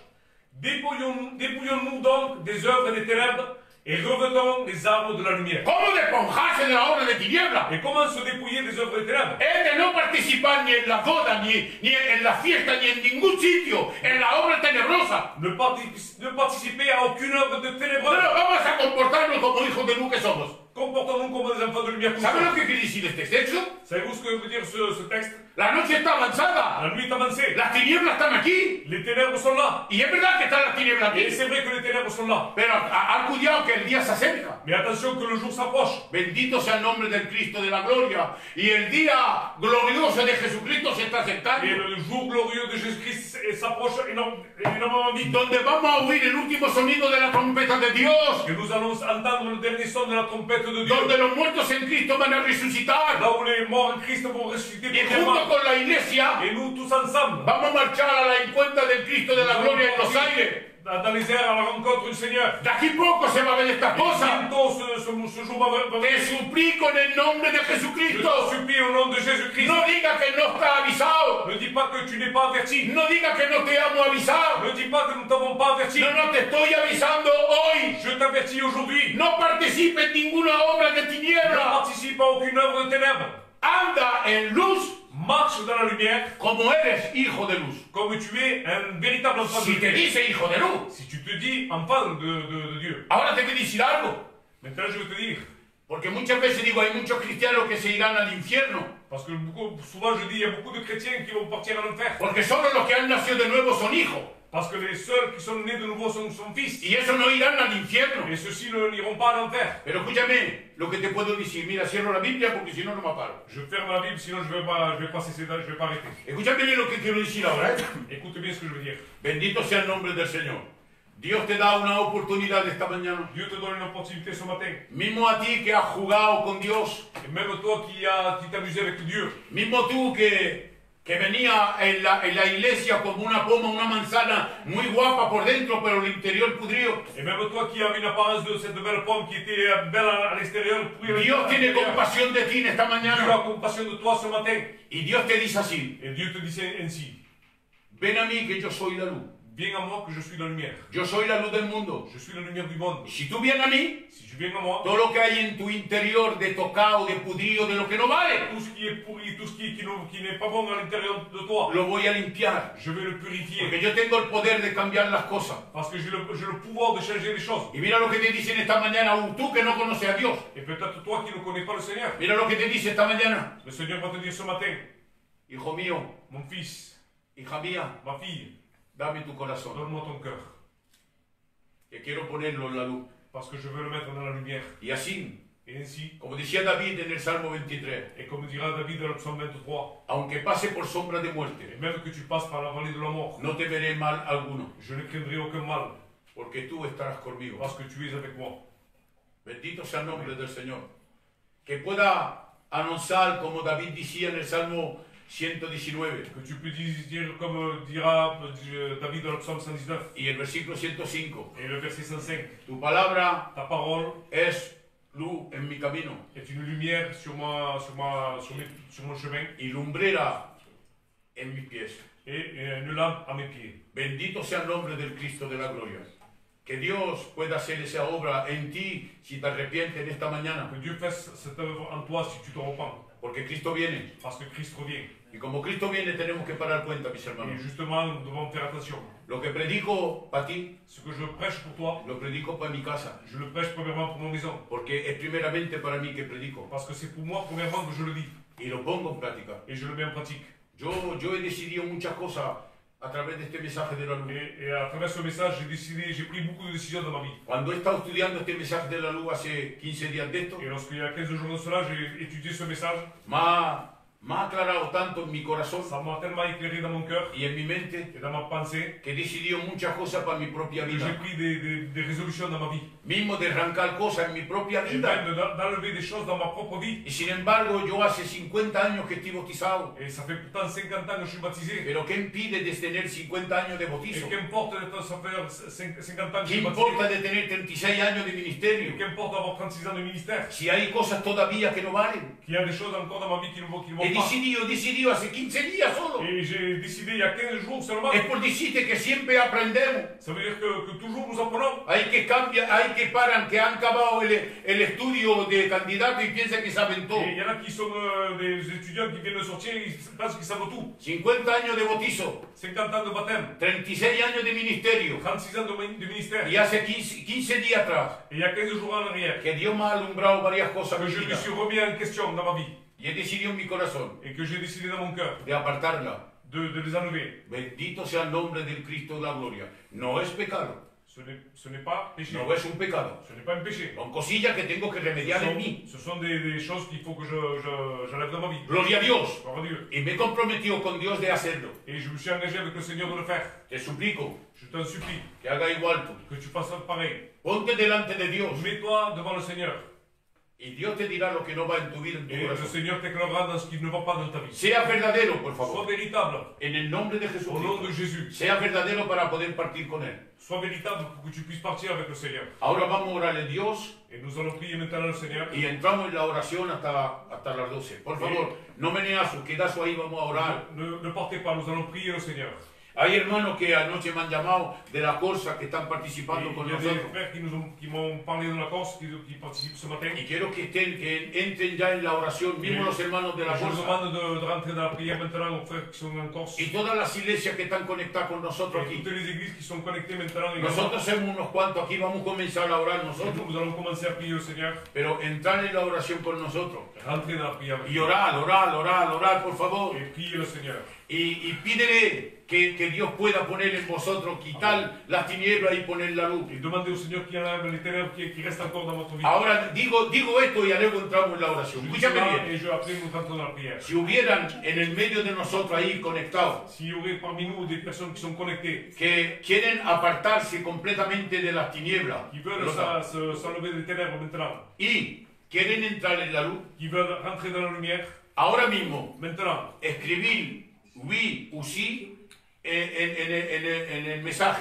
Dépouillons-nous donc des œuvres des ténèbres et revêtons les armes de la lumière. ¿Cómo despojarse de la obra de tiniebla? Et comment se dépouiller des œuvres des ténèbres? Es de no participar ni en la boda, ni en la fiesta, ni en ningún sitio, en la obra tenebrosa. Ne participer à aucune œuvre de ténébreuse. Pero vamos a comportarnos como hijos de luz que somos. Comportons-nous comme des enfants de lumière. ¿Sabes lo que quiere decir este texto? Savez-vous ce que veut dire ce texte? La noche está avanzada. La nuit est avancée. Las tinieblas están aquí. Les ténèbres sont là. Y es verdad que están las tinieblas aquí. Et c'est vrai que les ténèbres sont là. Pero cuidado que el día se acerca. Mais attention que le jour s'approche. Bendito sea el nombre del Cristo de la gloria. Y el día glorioso de Jesucristo se está acercando. Et le jour glorieux de Jésus-Christ s'approche énormément vite. Donde vamos a oír el último sonido de la trompeta de Dios. Que nous allons entendre le dernier son de la trompette de Dieu. Donde los muertos en Cristo van a resucitar. Là où les morts en Christ vont ressusciter Y premièrement. junto con la iglesia Et nous tous ensemble, vamos a marchar a la encuentra del Cristo de la gloria en los aires. dans les airs à la rencontre du Seigneur. De aquí poco se va a ver estas cosas. Bientôt ce jour va Te venir. suplico en el nombre de Je Jesucristo. te supplie au nom de Jésus-Christ. No diga que no está avisado. Ne dis pas que tu n'es pas averti. No diga que no te hemos avisado. Ne dis pas que nous ne t'avons pas averti. No te estoy avisando hoy. Je t'avertis aujourd'hui. No participe en ninguna obra de Ne tiniebla. participe à aucune œuvre de ténèbres. Anda en luz Marche dans la lumière como eres hijo de luz. comme tu es un véritable enfant de Si te Dieu. dice hijo de luz. Si tu te dis enfant de Dieu. Ahora te voy a decir algo. Maintenant, je vais te dire. Porque muchas veces digo, hay muchos cristianos que se irán al infierno. Parce que souvent je dis, il y a beaucoup de chrétiens qui vont partir en enfer. Porque solo los que han nacido de nuevo son hijos. Parce que les seuls qui sont nés de nouveau sont fils. Y esos no irán al infierno. Et ceux-ci n'iront pas en enfer. Pero escúchame lo que te puedo decir. Mira, cierro la Biblia porque si no, no me paro. Je ferme la Bible, sinon je vais pas cesser, je vais pas arrêter. Escúchame bien lo que quiero decir ahora. Écoute bien ce que je veux dire. Bendito sea el nombre del Señor. Dios te da una oportunidad esta mañana. Dieu te donne une opportunité ce matin. Mismo a ti que has jugado con Dios. Et même toi qui t'amusais avec Dieu. Mismo tú que venía en la iglesia como una poma, una manzana muy guapa por dentro, pero el interior pudrido. Et même toi qui avais une apparence de cette belle pomme qui était belle à l'extérieur. Dios tiene compasión de ti en esta Dieu a mañana. compassion de toi ce matin. Y Dios te dice así. Et Dieu te dit ainsi. Ven a mí que yo soy la luz. viens à moi que je suis la lumière. Yo soy la luz del mundo. Je suis la lumière du monde. Si tú vienes a mí, Si tu viens à moi, todo lo que hay en tu interior de tocado, de pudrido, de lo que no vale, tout ce qui est pourri, tout ce qui n'est pas bon à l'intérieur de toi, lo voy a limpiar. je vais le purifier. Porque yo tengo el poder de cambiar las cosas. Parce que j'ai le pouvoir de changer les choses. Y mira lo que te dicen esta mañana, tú que no conoces a Dios. Et peut-être toi qui ne connais pas le Seigneur, Mira lo que te dice esta mañana. le Seigneur va te dire ce matin, Hijo mío, mon fils, hija mía, ma fille, dame tu corazón, donne-moi ton cœur. que quiero ponerlo en la luz. Parce que je veux le mettre dans la lumière. Y así, Et ainsi, como decía David en el Salmo 23, et comme dira David dans le psaume 23, aunque pase por sombra de et muerte, même que tu passes par la vallée de la mort, no te veré mal alguno, je ne craindrai aucun mal, porque tú estarás conmigo. parce que tu es avec moi. Bendito sea el nombre del Señor. Que pueda anunciar, como David decía en el Salmo 119 Que tu peux dire comme dira David dans le psaume 119 y el versículo 105, et le verset 105. tu palabra Ta parole es luz en mi camino est une lumière sur mon chemin y lumbrera en mis pies. et une lampe à mes pieds. Bendito sea el nombre del Cristo de la gloria. Que Dios pueda hacer esa obra en ti si te arrepientes en esta mañana, Que Dieu fasse cette œuvre en toi si tu te repens, porque Cristo viene. parce que Christ revient. Y como Cristo viene tenemos que parar cuenta, mis Et hermanos. justement, nous devons faire attention. Lo que predico para ti, Ce que je prêche pour toi, lo predico para mi casa, je le prêche premièrement pour ma maison, porque es primeramente para mí que predico parce que c'est pour moi premièrement que je le dis y lo pongo en práctica. et je le mets en pratique. Yo he decidido muchas cosas a través de este mensaje de la luz. Et à travers ce message, j'ai pris beaucoup de décisions dans ma vie. Cuando he estado estudiando este mensaje de la luz hace 15 días de esto, Et lorsqu'il y a 15 jours de cela, j'ai étudié ce message, me ha aclarado tanto en mi corazón ça m'a tellement éclairé dans mon cœur y en mi mente et dans ma pensée que he decidido muchas cosas para mi propia que j'ai vida. pris des résolutions dans ma vie. Mismo de arrancar cosas en mi propia Et vida. même d'enlever des choses dans ma propre vie. Y sin embargo, yo hace 50 años que estoy bautizado. Et ça fait pourtant 50 ans que je suis baptisé. Pero ¿qué impide de tener 50 años de Et bautizo? qu'importe ça fait 50 ans que je ¿Qué suis importa baptisé. de tener 36 años de Et ministerio? qu'importe d'avoir 36 ans de ministère. Si hay cosas todavía que no valen. Qu'il y a des choses encore dans ma vie qui ne vont He pas. decidido hace 15 días solo. Et j'ai décidé il y a 15 jours seulement. Es por decirte que siempre aprendemos. Ça veut dire que toujours nous apprenons. Hay que paran, que han acabado el estudio de candidato y piensan que saben todo. Et il y en a qui sont des étudiants qui viennent de sortir, ils pensent qu'ils savent tout. 50 años de bautizo, 50 ans de baptême, 36 años de ministerio. 36 ans de ministère. Y hace 15 días atrás Et il y a 15 jours en arrière, que Dios me ha alumbrado varias cosas en que mi je me vida. suis remis en question dans ma vie. Y he decidido en mi corazón Et que j'ai décidé dans mon cœur de apartarla. de les enlever. Bendito sea el nombre del Cristo de la gloria. No es pecado, Ce n'est pas péché. no es un pecado. Ce n'est pas un péché. Son cosillas que tengo que remediar en mí. Ce sont des choses qu'il faut que j'enlève dans ma vie. Gloria a Dios. Gloire à Dieu. Y me he comprometido con Dios de hacerlo. Et je me suis engagé avec le Seigneur de le faire. Te suplico Je t'en supplie que haga igual tú. que tu fasses pareil. Ponte delante de Dios Mets-toi devant le Seigneur. y Dios te dirá lo que no va en tu vida, en tu Et le corazón. Seigneur t'éclairera dans ce qui ne va pas dans ta vie. Sea verdadero, por Sois favor. véritable En el nombre de au nom de Jesucristo. Jésus. Sea verdadero para poder partir con Él. Sois véritable pour que tu puisses partir avec le Seigneur. Ahora vamos a orar a Dios Et nous allons prier maintenant le Seigneur. y entramos en la oración hasta las 12. Por favor, no meneazo, quedazo ahí, vamos a orar. Ne partez pas, nous allons prier le Seigneur. Hay hermanos que anoche me han llamado de la Corsa que están Et participando con il y a des nosotros. frères qui m'ont parlé de la Corse, qui participent ce matin. Y quiero que entren ya en la oración, mismo los hermanos de la Je vous Corsa. demande de rentrer dans la prière maintenant aux frères qui sont en Corse. Y todas las iglesias que están conectadas con nosotros Et aquí. toutes les églises qui sont connectées maintenant également. Nosotros somos unos cuantos aquí, vamos a comenzar a orar Et nosotros. nous allons commencer à prier au Seigneur. Pero entrar en la oración con nosotros. Rentrer dans la prière avec Y nous. orar, por favor. Et prier le Seigneur. Y pídele que Dios pueda poner en vosotros, quitar las tinieblas y poner la luz. Et demandez au Seigneur qui enlève les ténèbres qui restent encore dans votre vie. Ahora digo esto y luego entramos en la oración. Je dis Escúchame cela bien. et après nous rentrons dans la prière. Si hubieran en el medio de nosotros ahí conectados S'il y aurait parmi nous des personnes qui sont connectées, que quieren apartarse completamente de las tinieblas qui veulent s'enlever des ténèbres maintenant, y quieren entrar en la luz, qui veulent rentrer dans la lumière, ahora mismo maintenant, escribir oui o sí en el mensaje.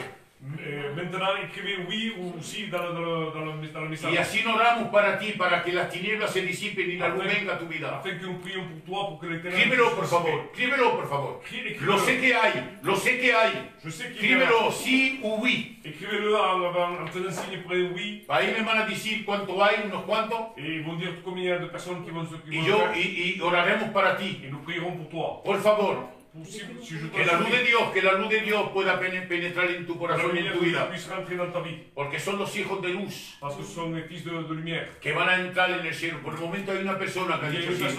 Maintenant, écrivez oui ou si dans le message. Y así nos oramos para ti, para que las tinieblas se disipen y la luz venga a tu vida. Afin que nous prions pour toi, pour que les ténèbres... Escríbelo, por favor. Escríbelo, por favor. Lo sé que hay. Lo sé que hay. Je sais qu'il y a... Escríbelo sí o oui. Écrivez-le en faisant signe près oui. Ahí me van a decir cuánto hay, unos cuantos. Et ils vont dire combien de personnes qui vont se Y oraremos para ti. Et nous prierons pour toi. Por favor. Si je Que la luz de Dios pueda penetrar en tu corazón y en tu vida. Porque son los hijos de luz Parce que ce sont les fils de lumière. que van a entrar en el cielo. Por el momento hay una persona que ha dicho sí.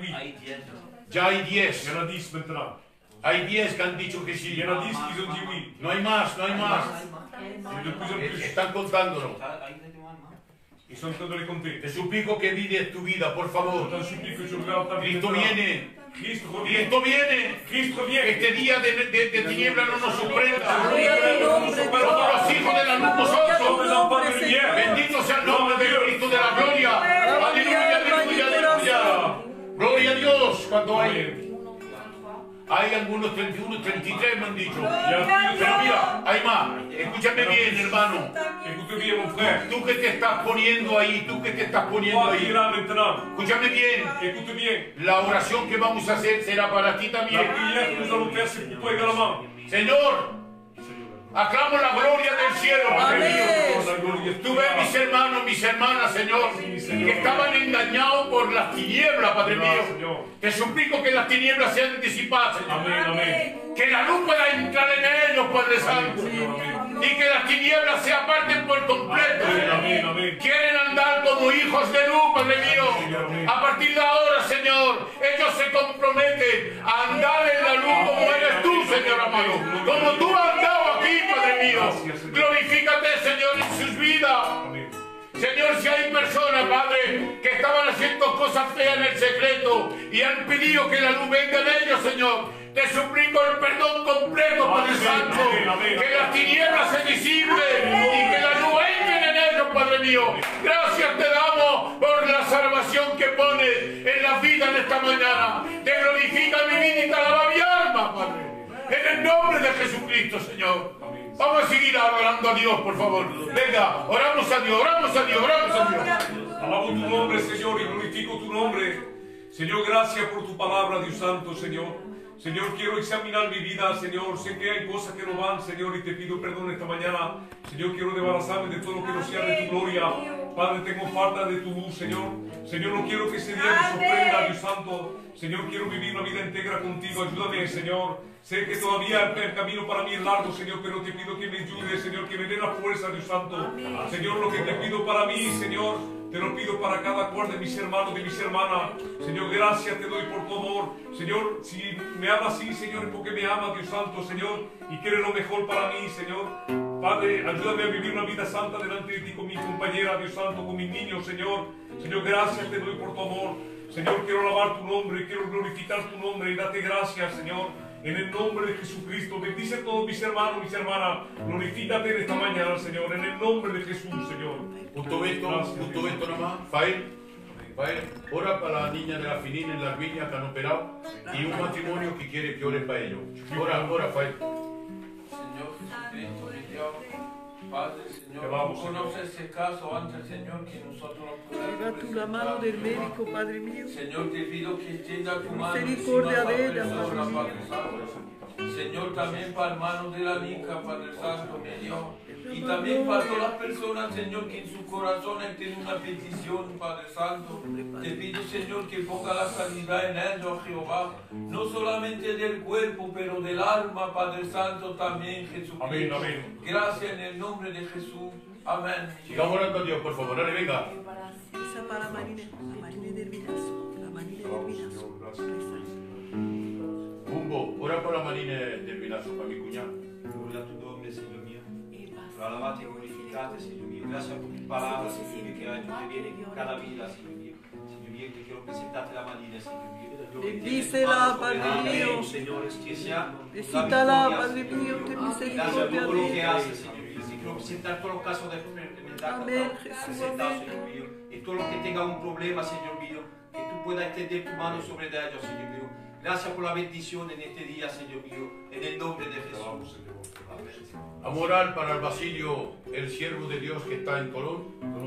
Ya hay 10. Il y en a 10 maintenant. Hay 10 que han dicho que sí. Il y en a 10 qui ont dit oui. No hay más, no hay más. Et de plus en plus. Están contándolo. Ils sont en train de les compter. Te suplico que vives tu vida, por favor. Je t'en supplie que tu regardes ta vie. Cristo viene. Cristo revient. Cristo viene. Cristo revient. Este día de tiniebla no nos sorprenda. Somos Somos los hijos de la luz nosotros. Señor. Bendito sea el nombre de Cristo de la gloria. Aleluya, aleluya, aleluya. Gloria a Dios. Cuando hay algunos 31, 33 me han dicho. Pero mira, hay más. Escúchame bien, hermano. Écoute bien, mon frère. Tú que te estás poniendo ahí, Toi qui es là maintenant. Escúchame bien. Écoute bien. La oración que vamos a hacer será para ti La también. prière que nous allons faire, c'est pour toi également. Señor, aclamo la gloria del cielo, Padre mío. Tú ves mis hermanos, mis hermanas, Señor, que estaban engañados por las tinieblas, Padre mío. Te suplico que las tinieblas sean disipadas, Señor. Amén, amén. Que la luz pueda entrar en ellos, Padre Santo. Y que las tinieblas se aparten por completo. Amén, amén. Quieren andar como hijos de luz, Padre mío. A partir de ahora, Señor, ellos se comprometen a andar en la luz como eres tú, Señor amado. Como tú has andado aquí, Padre mío. Glorifícate, Señor, en sus vidas. Señor, si hay personas, Padre, que estaban haciendo cosas feas en el secreto y han pedido que la luz venga en ellos, Señor, te suplico el perdón completo, Padre Santo. Que las tinieblas se disipen y que la luz entre en ellos, Padre mío. Gracias te damos por la salvación que pones en la vida en esta mañana. Te glorifica mi vida y te alaba mi alma, Padre. En el nombre de Jesucristo, Señor. Vamos a seguir adorando a Dios, por favor. Venga, oramos a Dios, oramos a Dios, oramos a Dios. Alabo tu nombre, Señor, y glorifico tu nombre. Señor, gracias por tu palabra, Dios Santo, Señor. Señor, quiero examinar mi vida, Señor. Sé que hay cosas que no van, Señor, y te pido perdón esta mañana. Señor, quiero desbarazarme de todo lo que no sea de tu gloria. Padre, tengo falta de tu luz, Señor. Señor, no quiero que ese día me sorprenda, Dios Santo. Señor, quiero vivir una vida íntegra contigo. Ayúdame, Señor. Sé que todavía el camino para mí es largo, Señor, pero te pido que me ayudes, Señor, que me dé la fuerza, Dios Santo. Señor, lo que te pido para mí, Señor, te lo pido para cada cual de mis hermanos, de mis hermanas. Señor, gracias te doy por tu amor. Señor, si me ama así, Señor, es porque me ama, Dios Santo, Señor, y quiere lo mejor para mí, Señor. Padre, ayúdame a vivir una vida santa delante de ti con mi compañera, Dios Santo, con mis niños, Señor. Señor, gracias te doy por tu amor. Señor, quiero alabar tu nombre, quiero glorificar tu nombre y date gracias, Señor. En el nombre de Jesucristo, bendice a todos mis hermanos, mis hermanas. Glorifícate en esta mañana, Señor, en el nombre de Jesús, Señor. Punto esto nomás, Fael, ora para la niña de la Finina en la Arviña que han operado y un matrimonio que quiere que ore para ellos. Ora, Fael. Señor Jesucristo, mi Dios, Padre, Señor, vamos, conoce ese caso antes, Señor, que nosotros no Lleva tú la mano del médico, Padre mío. Señor, te pido que extienda tu mano Misericordia encima de esta ella, persona, Padre Padre Santo. Señor, también para hermanos de la Nica, Padre Santo, mi Dios. Y también para todas las personas, Señor, que en su corazón tienen una petición, Padre Santo. Te pido, Señor, que ponga la sanidad en ellos, Jehová. No solamente del cuerpo, pero del alma, Padre Santo, también, Jesucristo. Amén, amén. Gracias en el nombre de Jesús. Amén. Sigamos orando a Dios, por favor. Dale, venga. Esa para la Marina del Vinazo. La Marina del Vinazo. Bumbo, ora para la Marina del Vinazo, para mi cuñado. Gloria a tu nombre, Señor mío. Lo alabate y glorificate, Señor mío. Gracias por tu palabra, Señor mío, que viene en cada vida, Señor mío. Señor mío, te quiero presentarte la Marina, Señor mío. Bendícela, Padre mío. Señor, que sea Visítala, Padre mío, ten misericordia gracias por lo que de hace, ella. Señor mío. Y quiero presentar todos los casos de enfermedad Amén, Jesús, presentados, amén. Señor mío. Y todo lo que tenga un problema, Señor mío, que tú puedas extender tu mano sobre ellos, Señor mío. Gracias por la bendición en este día, Señor mío, en el nombre de Jesús. Vamos a orar para el Basilio, el siervo de Dios que está en Colón.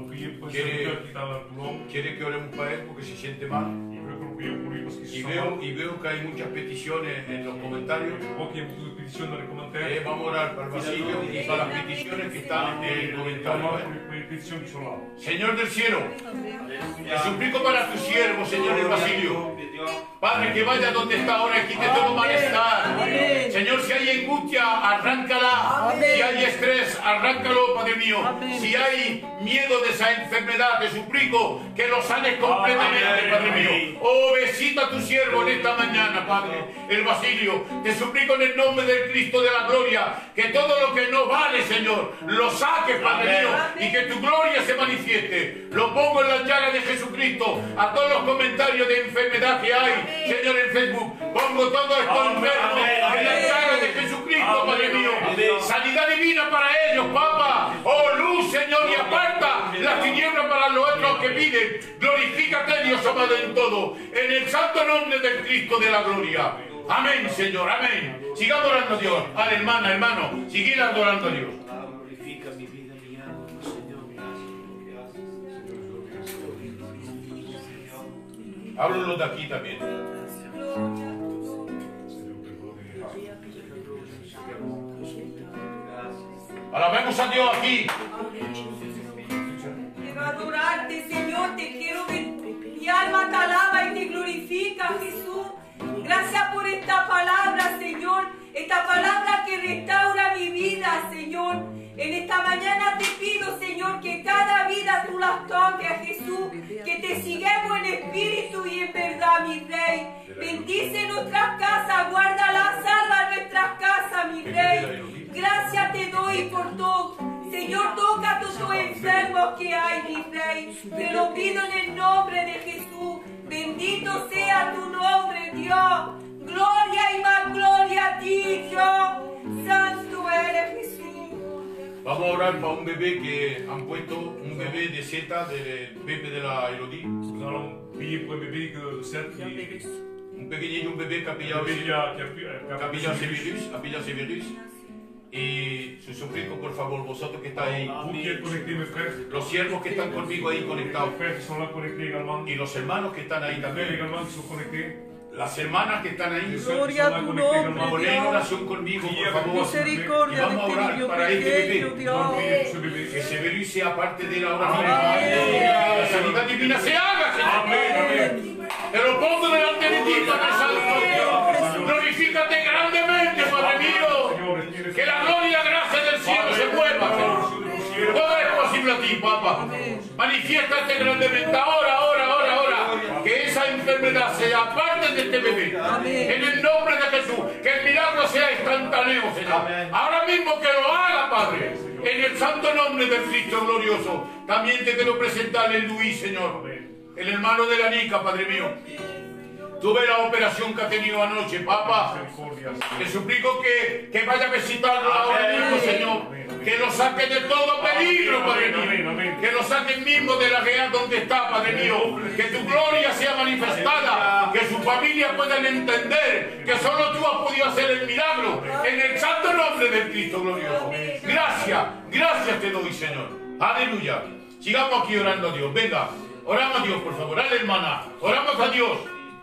Quiere que oremos para él porque se siente mal. Y veo que hay muchas peticiones en los comentarios. Vamos a orar para el Basilio y para las peticiones que están en el comentario. Señor del cielo, te suplico para tu siervo, Señor el Basilio. Padre, que vaya donde está ahora y quite todo malestar. Señor, si hay angustia, arráncala. Si hay estrés, arráncalo, Padre mío. Si hay miedo de esa enfermedad, te suplico que lo sanes completamente, Padre mío. Oh, visita a tu siervo en esta mañana, Padre, el Basilio. Te suplico en el nombre del Cristo de la gloria, que todo lo que no vale, Señor, lo saques, Padre mío, y que tu gloria se manifieste. Lo pongo en la llaga de Jesucristo a todos los comentarios de enfermedad que hay, Señor, en Facebook. Pongo todo esto enfermo en la llaga de Jesucristo, Padre mío. Sanidad divina para ellos, Papa. Oh, luz, Señor, y aparta las tinieblas para los otros que piden. Glorifícate, Dios amado, en todo. En el santo nombre del Cristo de la gloria. Amén, Señor, amén. Siga adorando a Dios. A la hermana, hermano, sigue adorando a Dios. Glorifica mi vida, mi alma, Señor. Háblanos de aquí también. Alabemos a Dios aquí. Quiero adorarte, Señor, te quiero ver. Mi alma te alaba y te glorifica, Jesús. Gracias por esta palabra, Señor. Esta palabra que restaura mi vida, Señor. En esta mañana te pido, Señor, que cada vida tú las toques, Jesús. Que te sigamos en espíritu y en verdad, mi Rey. Bendice nuestras casas, guárdala, salva nuestras casas, mi Rey. Gracias te doy por todo. Señor, toca a todos los enfermos que hay, mi Rey. Te lo pido en el nombre de Jesús. Bendito sea tu nombre, Dios. Gloria y más gloria a ti, Dios. Santo eres, Jesús. Vamos a orar para un bebé que han puesto, un bebé de Z, del bebé de la Elodie. Un pequeñillo, un bebé que ha pillado ese virus. Y su suplico, por favor, vosotros que estáis ahí, los siervos que están conmigo ahí conectados, y los hermanos que están ahí también, las hermanas que están ahí, Gloria a tu nombre, poner en oración conmigo, por favor. Misericordia y vamos a orar de para este bebé, que ese virus sea parte de la oración, que la sanidad divina se haga, Señor. Te lo pongo delante de ti, Padre Santo. Glorifícate grandemente, Padre mío. Que la gloria y la gracia del cielo se mueva, Señor. Todo es posible a ti, Papá. Manifiéstate grandemente ahora. Que esa enfermedad sea parte de este bebé. En el nombre de Jesús. Que el milagro sea instantáneo, Señor. Ahora mismo que lo haga, Padre. En el santo nombre del Cristo glorioso. También te quiero presentar el Luis, Señor. El hermano de la Nica, Padre mío. Tuve la operación que ha tenido anoche, Papá. Te suplico que vaya a visitarlo ahora mismo, Señor. Que lo saque de todo peligro, Padre mío. Que lo saque mismo de la guerra donde está, Padre mío. Que tu gloria sea manifestada. Que su familia puedan entender que solo tú has podido hacer el milagro. En el santo nombre del Cristo glorioso. Gracias te doy, Señor. Aleluya. Sigamos aquí orando a Dios. Venga, oramos a Dios, por favor. Dale, hermana. Oramos a Dios.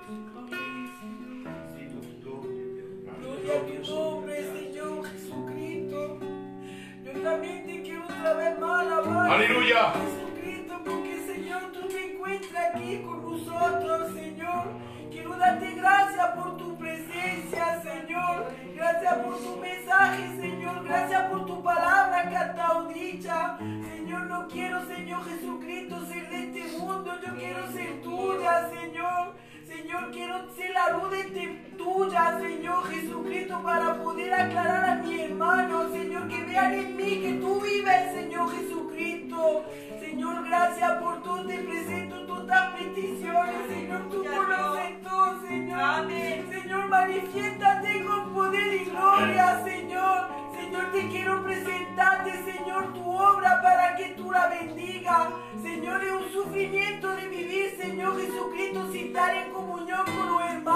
Gloria a tu nombre, Señor Jesucristo. Yo también te quiero otra vez más alabar. Aleluya. Jesucristo, porque, Señor, tú te encuentras aquí con nosotros, Señor. Quiero darte gracias por tu presencia, Señor. Gracias por tu mensaje, Señor. Gracias por tu palabra que ha estado dicha. Señor, no quiero, Señor Jesucristo, ser de este mundo. Yo quiero ser tuya, Señor. Señor, quiero ser la luz tuya, Señor Jesucristo, para poder aclarar a mi hermano, Señor, que vean en mí que tú vives, Señor Jesucristo. Señor, gracias por todo, te presento todas las peticiones, Señor, tú conoces todo, Señor. Amén. Señor, manifiéstate con poder y gloria, Señor. Señor, te quiero presentarte, Señor, tu obra para que tú la bendigas. Señor, es un sufrimiento de vivir, Señor Jesucristo, sin estar en comunión con los hermanos,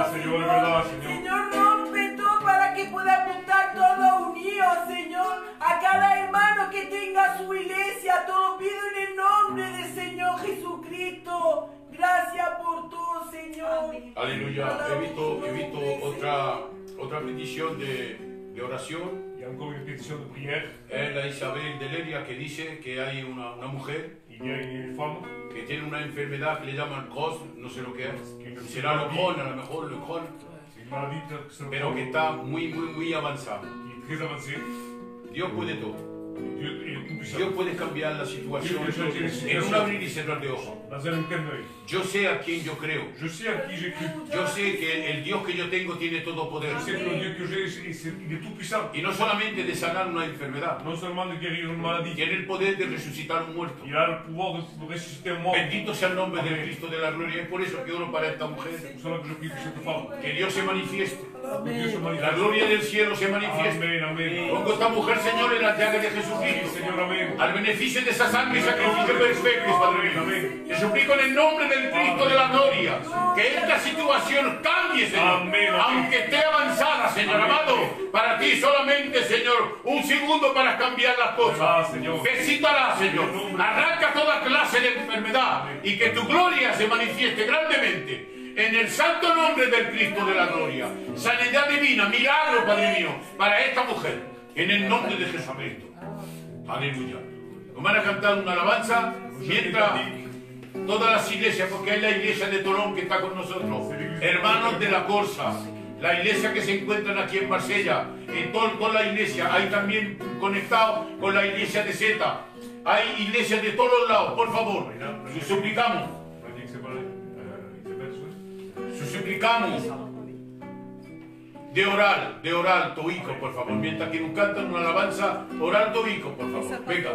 Señor, es verdad, Señor. Señor, rompe todo para que podamos estar todos unidos, Señor. A cada hermano que tenga su iglesia, todo pido en el nombre del Señor Jesucristo. Gracias por todo, Señor. Aleluya. He visto otra petición de oración. Il y a encore une pétition de prière. Es la Isabel de Leria que dice que hay una mujer Il y a une femme que tiene una enfermedad que le llaman Crohn, no sé lo que es. Será lo Crohn, a lo mejor lo Crohn, c'est une maladie qui pero que está muy avanzada. est très avancée. Dios puede todo. Dieu est tout puissant. Dios puede cambiar la situación en un abrir y cerrar de ojos. Dans un clin d'œil. Yo sé a quién yo creo. Je sais à qui j'ai cru. Yo sé que el Dios que yo tengo tiene todo poder. Je sais que le Dieu que j'ai, il est tout puissant. Y no solamente de sanar una enfermedad, Non seulement de guérir une maladie, tiene el poder de resucitar un muerto. il a le pouvoir de ressusciter un mort. Bendito sea el nombre del Cristo de la gloria. Es por eso que oro para esta mujer. C'est pour cela que je prie pour cette femme. Que Dios se manifieste. Que Dieu se La manifeste. gloria del cielo se manifieste. Amen, amen. Pongo esta mujer, Señor, en la llaga de Oui, Jesucristo. Seigneur, amen. Al beneficio de esa sangre y sacrificio perfecto, Padre mío. Te suplico en el nombre del Cristo de la gloria que esta situación cambie, Señor. Amén, amén. Aunque esté avanzada, Señor amado. Para ti solamente, Señor, un segundo para cambiar las Ah, cosas. Señor. Visítala, Señor. Arranca toda clase de enfermedad y que tu gloria se manifieste grandemente. En el santo nombre del Cristo de la gloria. Sanidad divina, milagro, Padre mío, para esta mujer. En el nombre de Jesucristo. Aleluya. Nos van a cantar una alabanza mientras todas las iglesias, porque hay la iglesia de Tolón que está con nosotros, hermanos de la Corsa, la iglesia que se encuentran aquí en Marsella, en toda la iglesia, hay también conectados con la iglesia de Zeta, hay iglesias de todos los lados, por favor, suplicamos, de orar, Toico, por favor, mientras que nos cantan una alabanza, orar Toico, por favor, venga.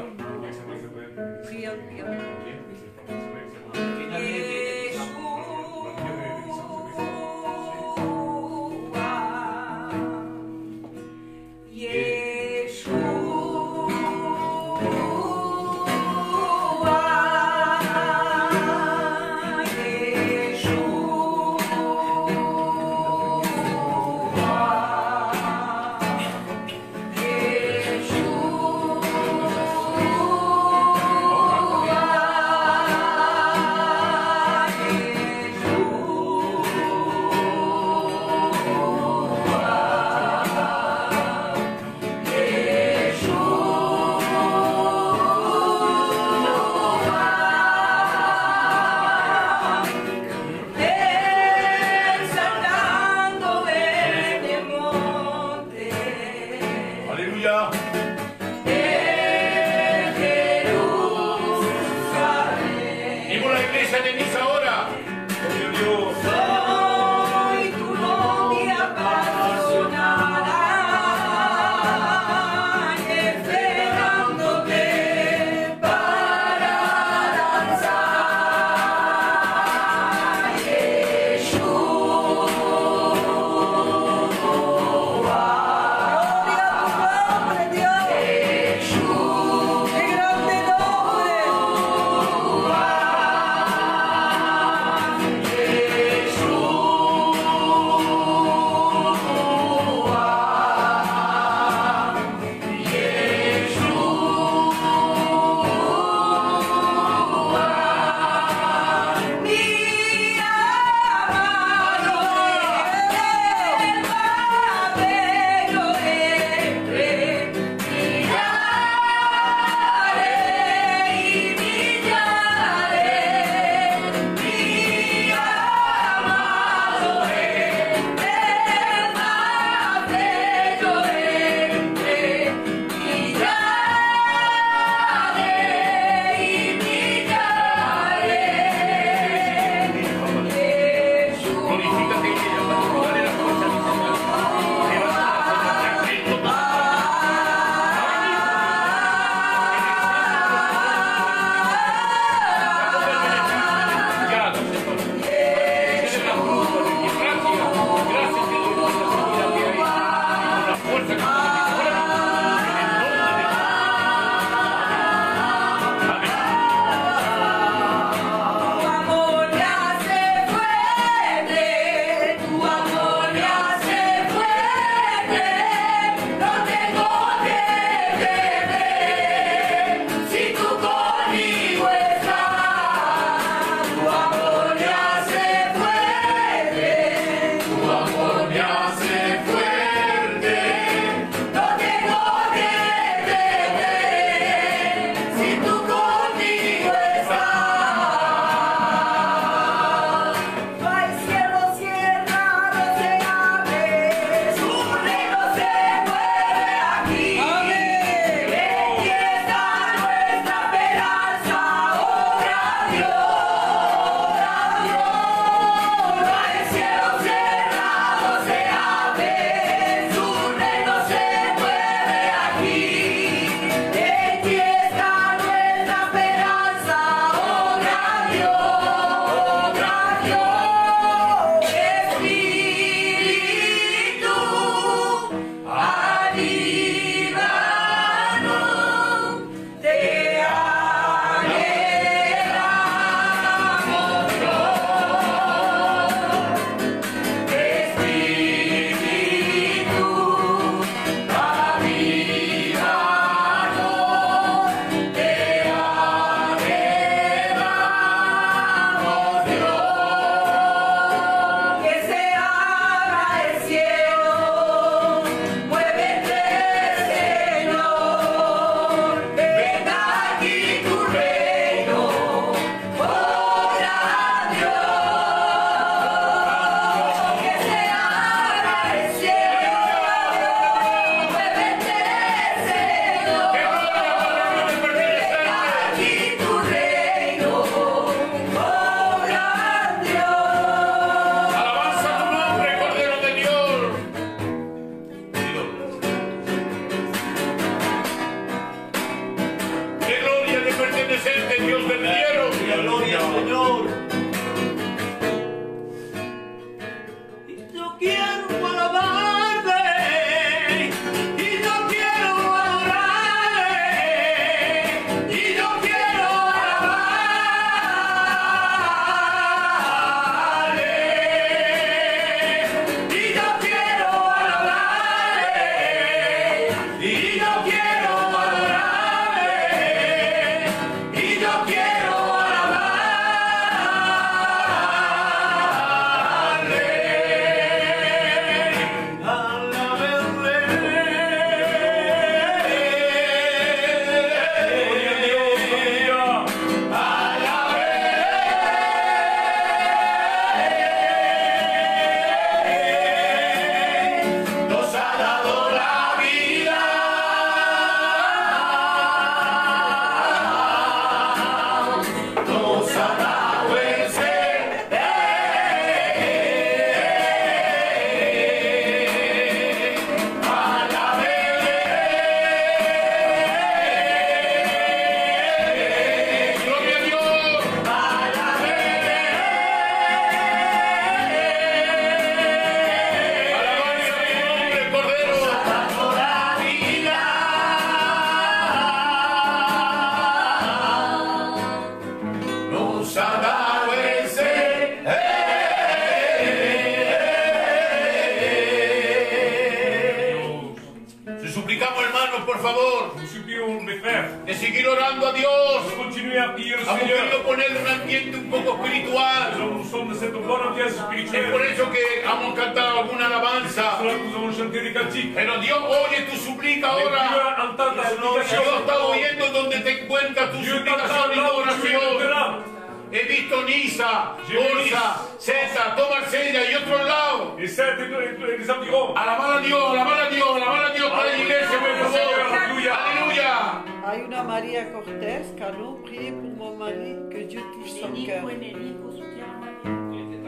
de seguir orando a Dios. Continuez à prier le Hemos Seigneur. querido poner un ambiente un poco espiritual. Nous sommes dans cette bonne ambiance Es spirituelle. por eso que hemos cantado alguna alabanza. C'est là que nous avons chanté des cantiques. Pero Dios oye tu súplica Et Dieu ahora. entend ta supplication. Dios está oyendo donde te encuentras tu Dieu suplicación t'entend y là tu où tu es oración. maintenant. He visto Nisa, J'ai vu Orsa, César, Tomarcella y otros lados. Et c'est les environs. Alabar a Dios, alabar a Dios, alabar a Dios para la iglesia, por favor. Alléluia. Aleluya. Hay una María Cortés, Cano, priez pour mon mari, que Dieu touche son cœur. Enrico, soutiens la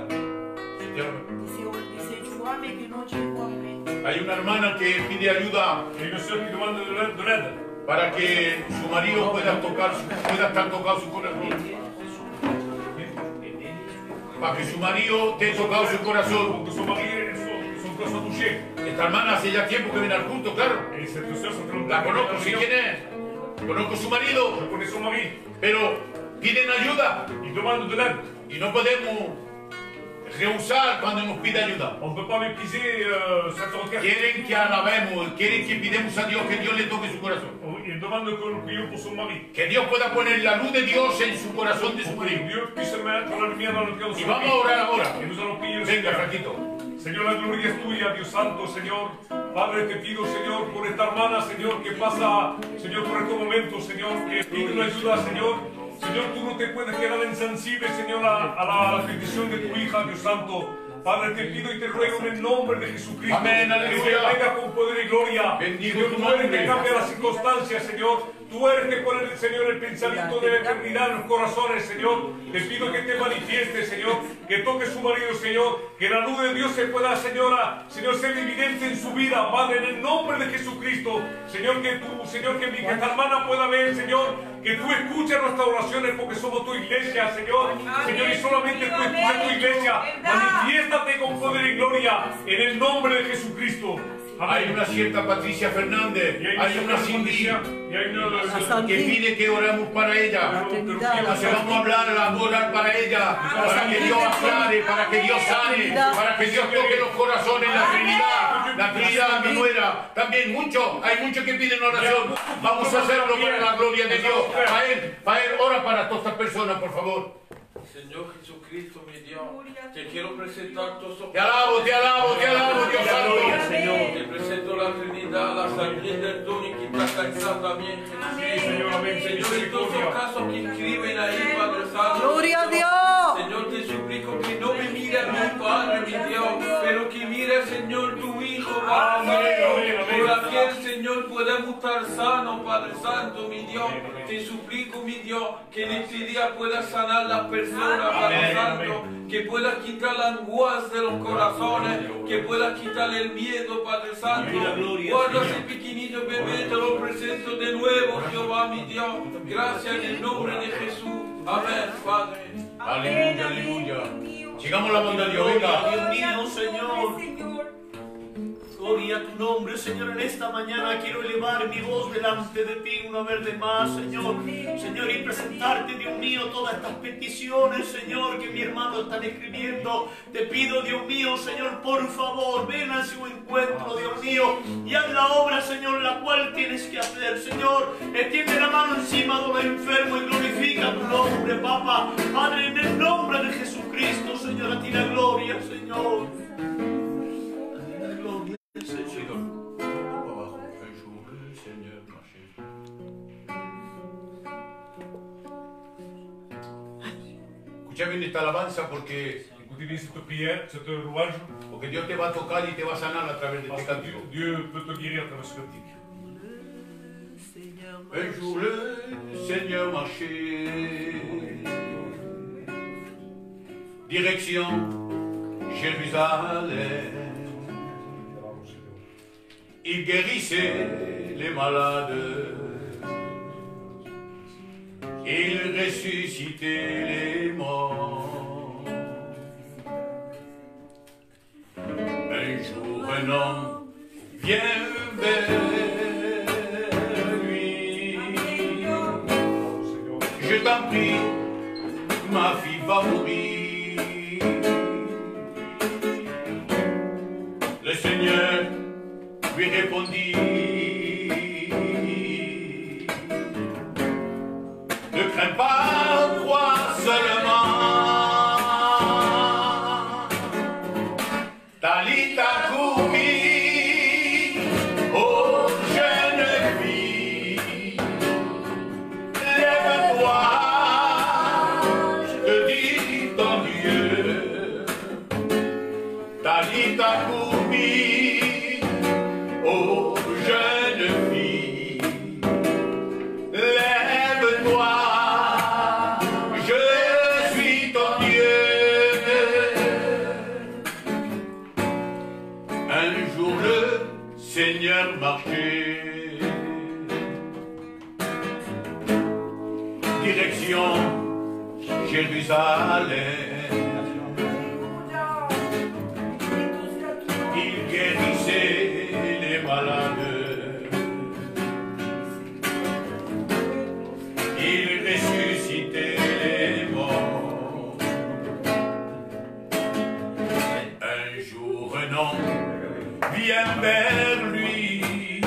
Dice tu ame che non ci vuole. Hay una hermana que pide ayuda Et une sœur qui demande de l'aide. para que su marido pueda estar tocado su corazón. Para que su marido te tocado su corazón. Pour que son mari et son cœur soient touchés. Esta hermana hace ya tiempo que viene al culto, claro. Et cette sœur, ça fait longtemps La qu'elle est conozco, dans sé la quién réunion. es. Conozco su marido, Je connais son mari. pero piden ayuda Il demande de l'aide. y no podemos rehusar cuando nos pide ayuda. On ne peut pas mépriser cette requête. Quieren que alabemos, quieren que pidemos a Dios que Dios le toque su corazón. Il demande que nous prions pour son mari. Que Dios pueda poner la luz de Dios en su corazón de su Que marido. Dieu puisse mettre la lumière dans le cœur de Y son vamos mari. a orar ahora. Et nous allons prier le Venga, Seigneur. Franquito. Señor, la gloria es tuya, Dios Santo, Señor. Padre, te pido, Señor, por esta hermana, Señor, que pasa, Señor, por estos momentos, Señor, que pide una ayuda, Señor. Señor, tú no te puedes quedar insensible, Señor, a la petición de tu hija, Dios Santo. Padre, te pido y te ruego en el nombre de Jesucristo. Amén, aleluya. Que venga con poder y gloria. Bendigo Señor, tu tú eres nombre. que cambia las circunstancias, Señor. Tú eres que pone, Señor, el pensamiento de la eternidad en los corazones, Señor. Te pido que te manifiestes, Señor, que toque su marido, Señor, que la luz de Dios se pueda, Señor, ser evidente en su vida, Padre, en el nombre de Jesucristo. Señor, que tú, Señor, que esta hermana pueda ver, Señor, que tú escuchas nuestras oraciones porque somos tu iglesia, Señor. Señor, y solamente tú escuchas tu iglesia. Manifiéstate con poder y gloria en el nombre de Jesucristo. Hay una cierta Patricia Fernández, hay una Cindy que pide que oremos para ella. Entonces vamos a orar para ella, para que Dios aclare, para que Dios sane, para que Dios toque los corazones, la Trinidad, mi nuera. También hay muchos que piden oración. Vamos a hacerlo para la gloria de Dios. Pael, ora para todas estas personas, por favor. Señor Jesucristo, mi Dios, te quiero presentar todos los... Te alabo, Dios santo. Te presento la Trinidad, la sangre del don y que está cansada también, Jesucristo. Señor, amén. Señor, en todos los casos que escriben ahí, Padre Santo. Gloria a Dios. Señor, te que el Señor podamos estar sano, Padre Santo, mi Dios. Te suplico, mi Dios, que en este día puedas sanar las personas, Padre Santo, que puedas quitar la angustia de los corazones, que puedas quitar el miedo, Padre Santo. Guarda ese pequeñito bebé, te lo presento de nuevo, Jehová, mi Dios. Gracias en el nombre de Jesús. Amén, Padre. Aleluya, aleluya. Sigamos la bondad de Dios, venga. Dios mío, Señor. Gloria a tu nombre, Señor. En esta mañana quiero elevar mi voz delante de ti una vez de más, Señor. Señor, y presentarte, Dios mío, todas estas peticiones, Señor, que mi hermano están escribiendo. Te pido, Dios mío, Señor, por favor, ven a su encuentro, Dios mío, y haz la obra, Señor, la cual tienes que hacer, Señor. Extiende la mano encima de los enfermos y glorifica tu nombre, Papá. Padre, en el nombre de Jesucristo, Señor, a ti la gloria, Señor. Escucha bien esta alabanza porque Écoutez bien cette prière, cette louange, Dios te va a tocar y te va a sanar a través de este parce que canto. Dieu peut te guérir à travers ce cantique. Un jour le Seigneur marchait, direction Jérusalem. Il guérissait les malades, il ressuscitait les morts. Un jour un homme vient vers lui. Je t'en prie, ma fille va mourir. Le Seigneur lui répondit, ne crains pas, crois seulement. Talita Koumi, ô jeune fille, lève-toi, je te dis ton Dieu. Talita Koumi, ô jeune fille, lève-toi, je suis ton Dieu. Un jour le Seigneur marchait, direction Jérusalem. Il guérissait les malades, il ressuscitait les morts. Un jour un homme vient vers lui.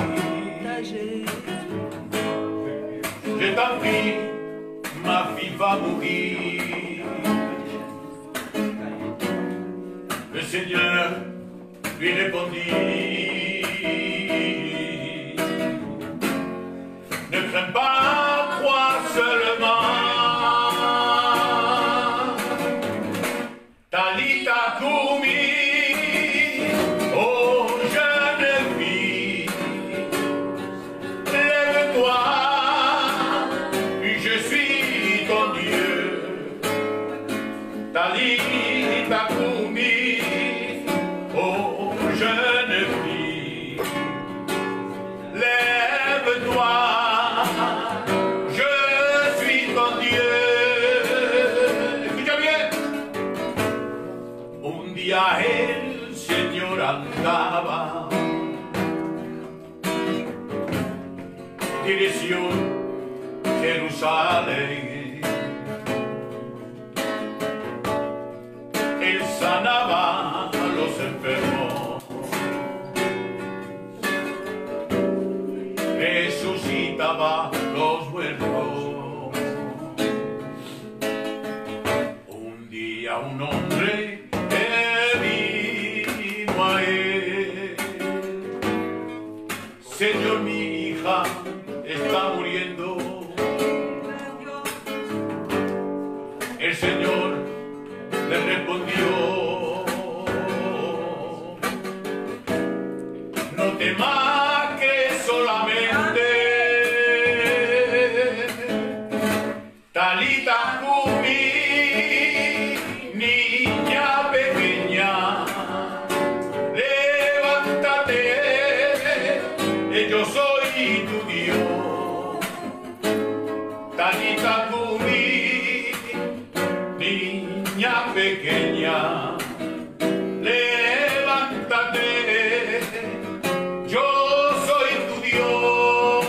Je t'en prie, ma fille va mourir. Le Seigneur lui répondit, ne crains pas, crois seulement. Talita Koumi, ô jeune fille, lève-toi, je suis ton Dieu. Talita Koumi, ô jeune fille, lève-toi, je suis ton Dieu. Escucha bien. Un día el Señor andaba, dirección Jerusalén. Él sanaba a los enfermos, resucitaba los muertos. Un día un hombre vino a él, Señor, mi hija está muriendo. El Señor le respondió, no temas que niña pequeña, levántate, yo soy tu Dios.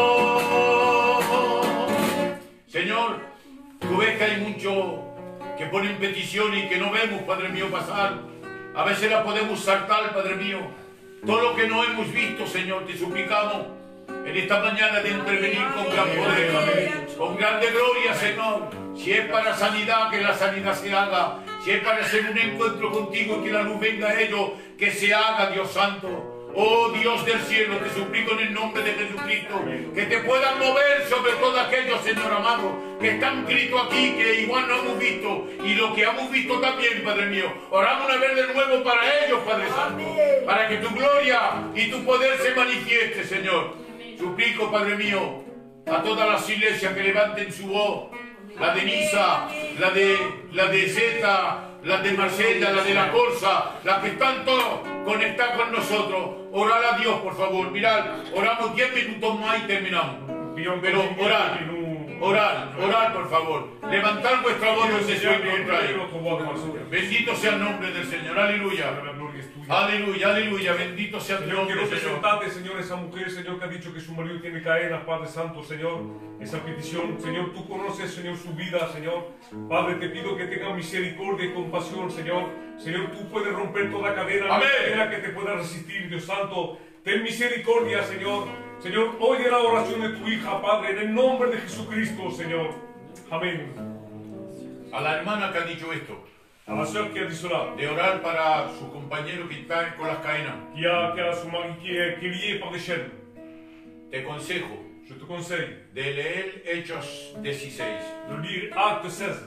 Señor, tú ves que hay muchos que ponen peticiones y que no vemos, Padre mío, pasar. A veces la podemos saltar, Padre mío. Todo lo que no hemos visto, Señor, te suplicamos en esta mañana de intervenir con gran poder, con grande gloria, Señor. Si es para sanidad, que la sanidad se haga. Si es para hacer un encuentro contigo y que la luz venga a ellos, que se haga, Dios Santo. Oh Dios del cielo, te suplico en el nombre de Jesucristo que te puedan mover sobre todos aquellos, Señor amado, que están escritos aquí, que igual no hemos visto, y lo que hemos visto también, Padre mío. Oramos una vez de nuevo para ellos, Padre Santo, para que tu gloria y tu poder se manifieste, Señor. Suplico, Padre mío, a todas las iglesias que levanten su voz, la de Nisa, la de Zeta, la de Marsella, la de la Corsa, las que están todos conectados con nosotros. Orar a Dios, por favor. Mirad, oramos 10 minutos más y terminamos. Pero orar, por favor. Levantar vuestra voz donde se encuentra. Bendito sea el nombre del Señor. Aleluya. Aleluya, aleluya. Bendito sea el nombre del Señor. Señor, esa mujer, Señor, que ha dicho que su marido tiene cadenas, Padre Santo, Señor. Esa petición, Señor, tú conoces, Señor, su vida, Señor. Padre, te pido que tenga misericordia y compasión, Señor. Señor, tú puedes romper toda cadena, cadena que te pueda resistir, Dios Santo. Ten misericordia, Señor. Señor, oye la oración de tu hija, Padre, en el nombre de Jesucristo, Señor. Amén. A la hermana que ha dicho esto, a la sœur qui a dit cela, de orar para su compañero que está con las cadenas, qui a son mari qui est lié par des chaînes, te consejo, je te conseille de leer Hechos 16. de lire Acte 16.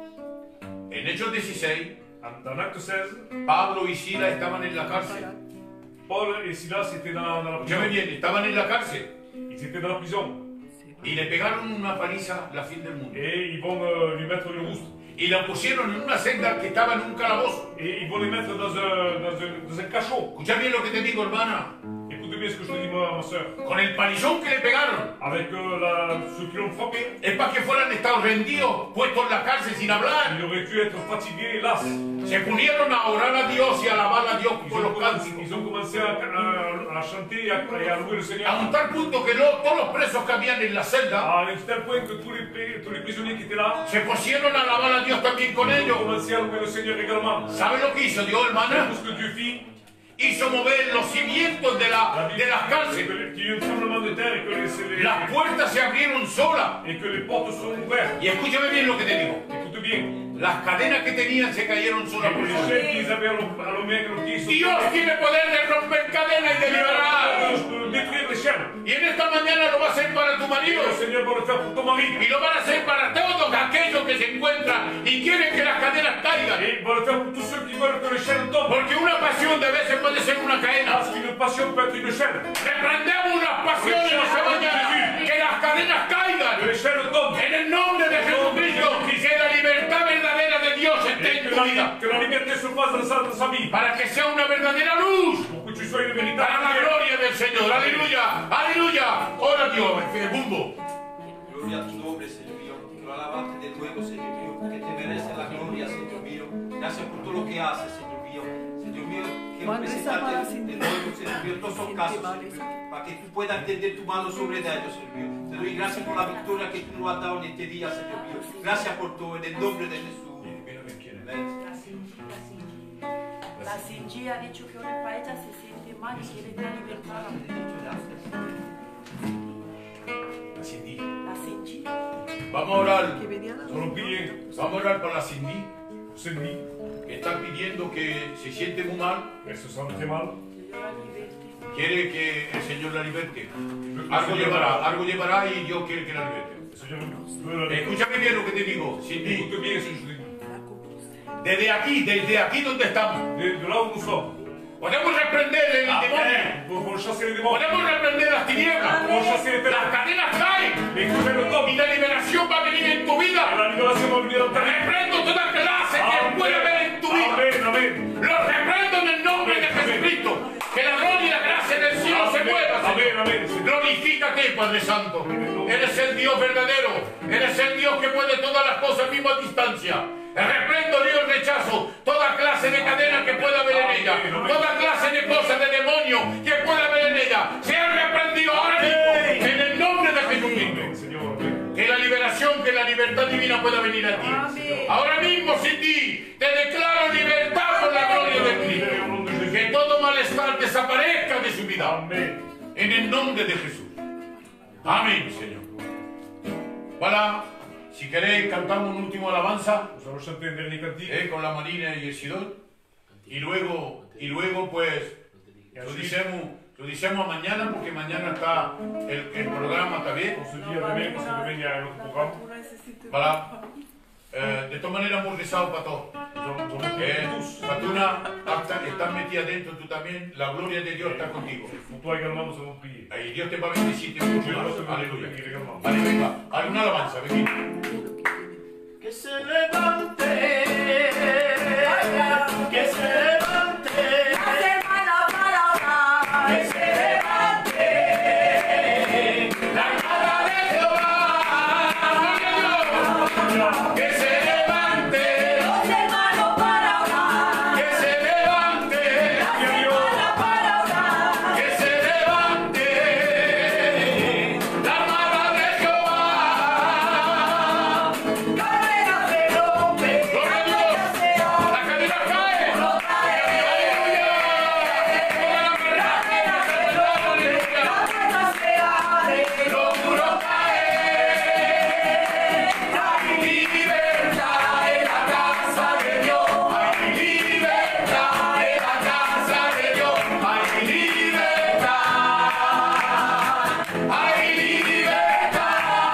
En Hechos 16, dans Acte 16, Pablo y Silas estaban en la cárcel. Paul et Silas étaient dans la prison. Escúchame bien, estaban en la cárcel. Ils étaient dans la prison. Y le pegaron una paliza la fin del mundo. Et ils vont lui mettre une rouste. Y la pusieron en una celda que estaba en un calabozo. Et ils vont les mettre dans un cachot. Escucha bien lo que te digo, hermana. Écoutez bien ce que je te dis, ma soeur. Con el palizón que le pegaron. Avec ceux qui l'ont frappé. Es para que fueran estados rendidos, puestos en la cárcel sin hablar. Il aurait dû être fatigué et las. Se pusieron a orar a Dios y a alabar a Dios con los cánticos. Ils ont commencé à chanter et à louer le Seigneur. A un tal punto que todos los presos que habían en la celda, à un tel point que tous les prisonniers qui étaient là, se pusieron a alabar a Dios también con ellos. ont commencé à louer le Seigneur également. ¿Sabe lo que hizo Dios, hermana? Tout ce que Dieu fit, hizo mover los cimientos de las cárceles. qu'il y a eu un tremblement de terre et que Las puertas se abrieron solas. et que les portes sont ouvertes. Y escúchame bien lo que te digo. Écoute bien. Las cadenas que tenían se cayeron solas por Les sí. chaînes qu'ils avaient à l'homme et los pieds sont Dios tiene poder de romper cadenas y de liberar. de détruire les chaînes. Y en esta mañana lo va a hacer para tu marido. Le Seigneur va le faire pour ton mari. Y lo van a hacer para todos aquellos que se encuentran y quieren que las cadenas caigan. Et il va le faire pour tous ceux qui veulent que les chaînes tombent. Porque una pasión de veces puede ser una cadena. Parce qu'une passion peut être une chaîne. Reprendemos unas pasiones esta mañana. Que las cadenas caigan. Que les chaînes tombent. En el nombre de Jesucristo. Que la libertad verdadera de Dios esté en tu vida. Que la liberté se fasse dans sa vie. Para que sea una verdadera luz. Pour que tu sois une véritable Para la gloria del Señor. Aleluya. Aleluya. Ora Dios. Bumbo. Gloria a tu nombre, Señor mío. Quiero alabarte de nuevo, Señor mío, porque te mereces la gloria, Señor mío. Gracias por todo lo que haces, Señor mío. Señor mío, quiero presentarte de nuevo, Señor mío, todos esos casos, Señor mío, para que tú puedas extender tu mano sobre ellos, Señor mío. Te doy gracias por la victoria que tú nos has dado en este día, Señor mío. Gracias por todo, en el nombre de Jesús. La Cindy ha dicho que ahora para ella se siente mal y quiere estar libertada. La Cindy. La Cindy. Vamos a orar. Solo prier. Vamos a orar por la Cindy. Cindy. Que está pidiendo que se siente muy mal. Elle se sent très mal. Quiere que el Señor la liberte. Algo llevará y Dios quiere que la liberte. Escúchame bien lo que te digo, Cindy. Écoute bien ce que je te dis. Desde aquí donde estamos. De là où nous sommes. Podemos reprender el demonio. Pour chasser les démons. Podemos reprender las tinieblas. Pour chasser les ténèbres. Las cadenas caen. Les chaînes tombent. Y la liberación va a venir en tu vida. La libération va venir dans ta vie. Reprendo toda clase que puede haber en tu vida. Amén, amén. Lo reprendo en el nombre de Jesucristo. Que la gloria y la gracia del cielo se mueva. Amén, amén. Glorifícate, Padre Santo. Eres el Dios verdadero. Eres el Dios que puede todas las cosas mismo a distancia. Reprendo, Dios, el rechazo, toda clase de cadena que pueda haber en ella, toda clase de cosas, de demonios que pueda haber en ella, sea reprendido ahora mismo, en el nombre de Jesucristo. Que la liberación, que la libertad divina pueda venir a ti. Ahora mismo, sin ti, te declaro libertad por la gloria de Cristo. Que todo malestar desaparezca de su vida. En el nombre de Jesús. Amén, Señor. Voilà. Si queréis, cantamos un último alabanza con la Marina y el Sidón. Y luego pues, lo decimos mañana, porque mañana está el programa también. Voilà. De todas maneras, hemos rezado para todos. Fatuna, estás metida dentro tú también. La gloria de Dios está contigo. Y Dios te va a bendecir mucho más. Aleluya. Vale, venga. Haz una alabanza, venga. Que se levante, que se levante, la semana para orar, que se levante, la armada de Jehová, que se levante, los hermanos para orar, que se levante, la semana para orar, que se levante, la armada de Jehová. carrera se rompe, Gloria a Dios. se abre, La cadena cae. no cae, Aleluya. carrera se rompe, la puerta se abre, Los muros caen. Hay libertad en la casa de Dios. Hay libertad en la casa de Dios. Hay libertad. Hay libertad.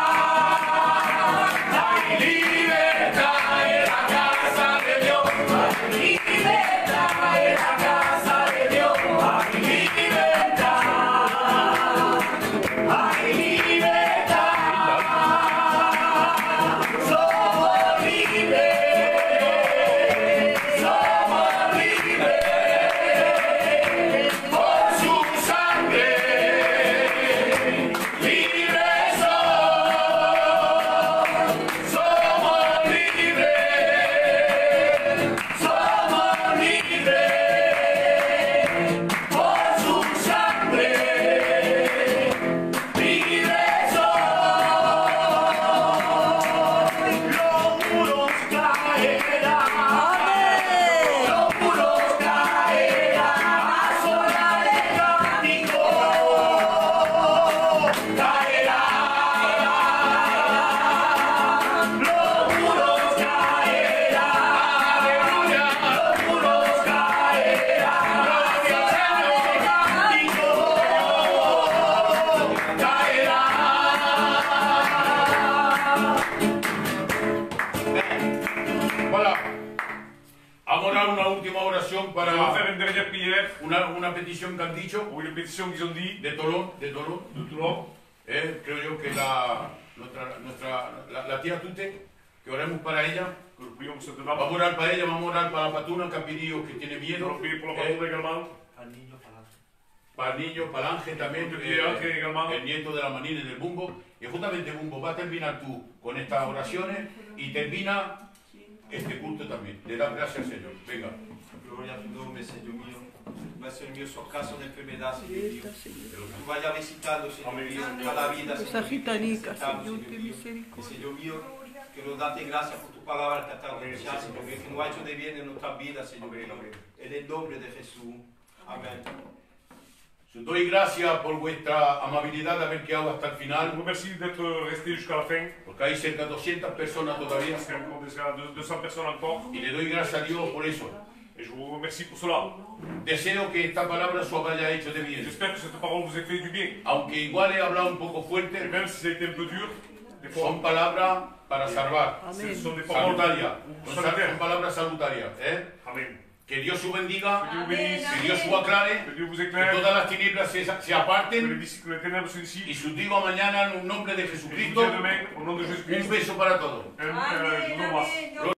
Hay libertad en la casa de Dios. Hay libertad en la casa de Dios. Hay libertad. Hay libertad. Somos libres. Somos libres. Por su sangre. Libres somos. Somos libres. Somos libres. Por su sangre. Libres los muros caerán, los muros caerán, a sonar el cántico, caerán, los muros caerán, Aleluya. los muros caerán, Gloria al Señor. Voilà. Vamos a orar una última oración On va para faire une dernière prière una petición que han dicho pour une pétition qu'ils ont dit de Tolón. de Toulon. Creo yo que la tía Tute, que oremos para ella. Que nous prions pour cette Vamos a dame. orar para ella, vamos a orar para la Patuna que ha pedido, que tiene Nous miedo. allons prier pour la patrouille également. Para el niño, para el Ángel también, Ángel également. el nieto de la Manina y del Bumbo. Y justamente, Bumbo, va a terminar tú con estas oraciones y termina este culto también. Le das gracias al Señor. Venga. Gloria a tu nombre, Señor mío. Va a ser mío su caso de enfermedad, Señor mío. Tú vayas visitando, Señor mío, cada vida, Señor mío. que necesitamos, Señor mío. Y, Señor mío, quiero darte gracias por tu palabra que está anunciada, Señor mío, que nos ha hecho de bien en nuestra vida, Señor mío. En el nombre de Jesús. Amén. Os doy gracias por vuestra amabilidad de haber quedado hasta el Je final, vous remercie d'être resté jusqu'à la fin. porque hay cerca de 200 personas todavía. Parce qu'il y a encore déjà 200 personnes encore. Y le doy gracias a Dios por eso. Et je vous remercie pour cela. Deseo que esta palabra os haya hecho de bien. J'espère que cette parole vous ait fait du bien. Aunque igual he hablado un poco Et fuerte, même si ça a été un peu dur, des fois, son palabras para salvar. ce sont des paroles Salutarias. pour Son salutaires. palabras salutarias. Amen. Que Dios os bendiga, Que Dieu vous bénisse. que Dios os aclare, Que Dieu vous que éclaire. todas las tinieblas se Que aparten. les ténèbres se dissipent. Y os digo mañana en un nombre de Et je vous Jesucristo, dis à demain, au nom de un Jésus-Christ, beso para todos. je vous embrasse.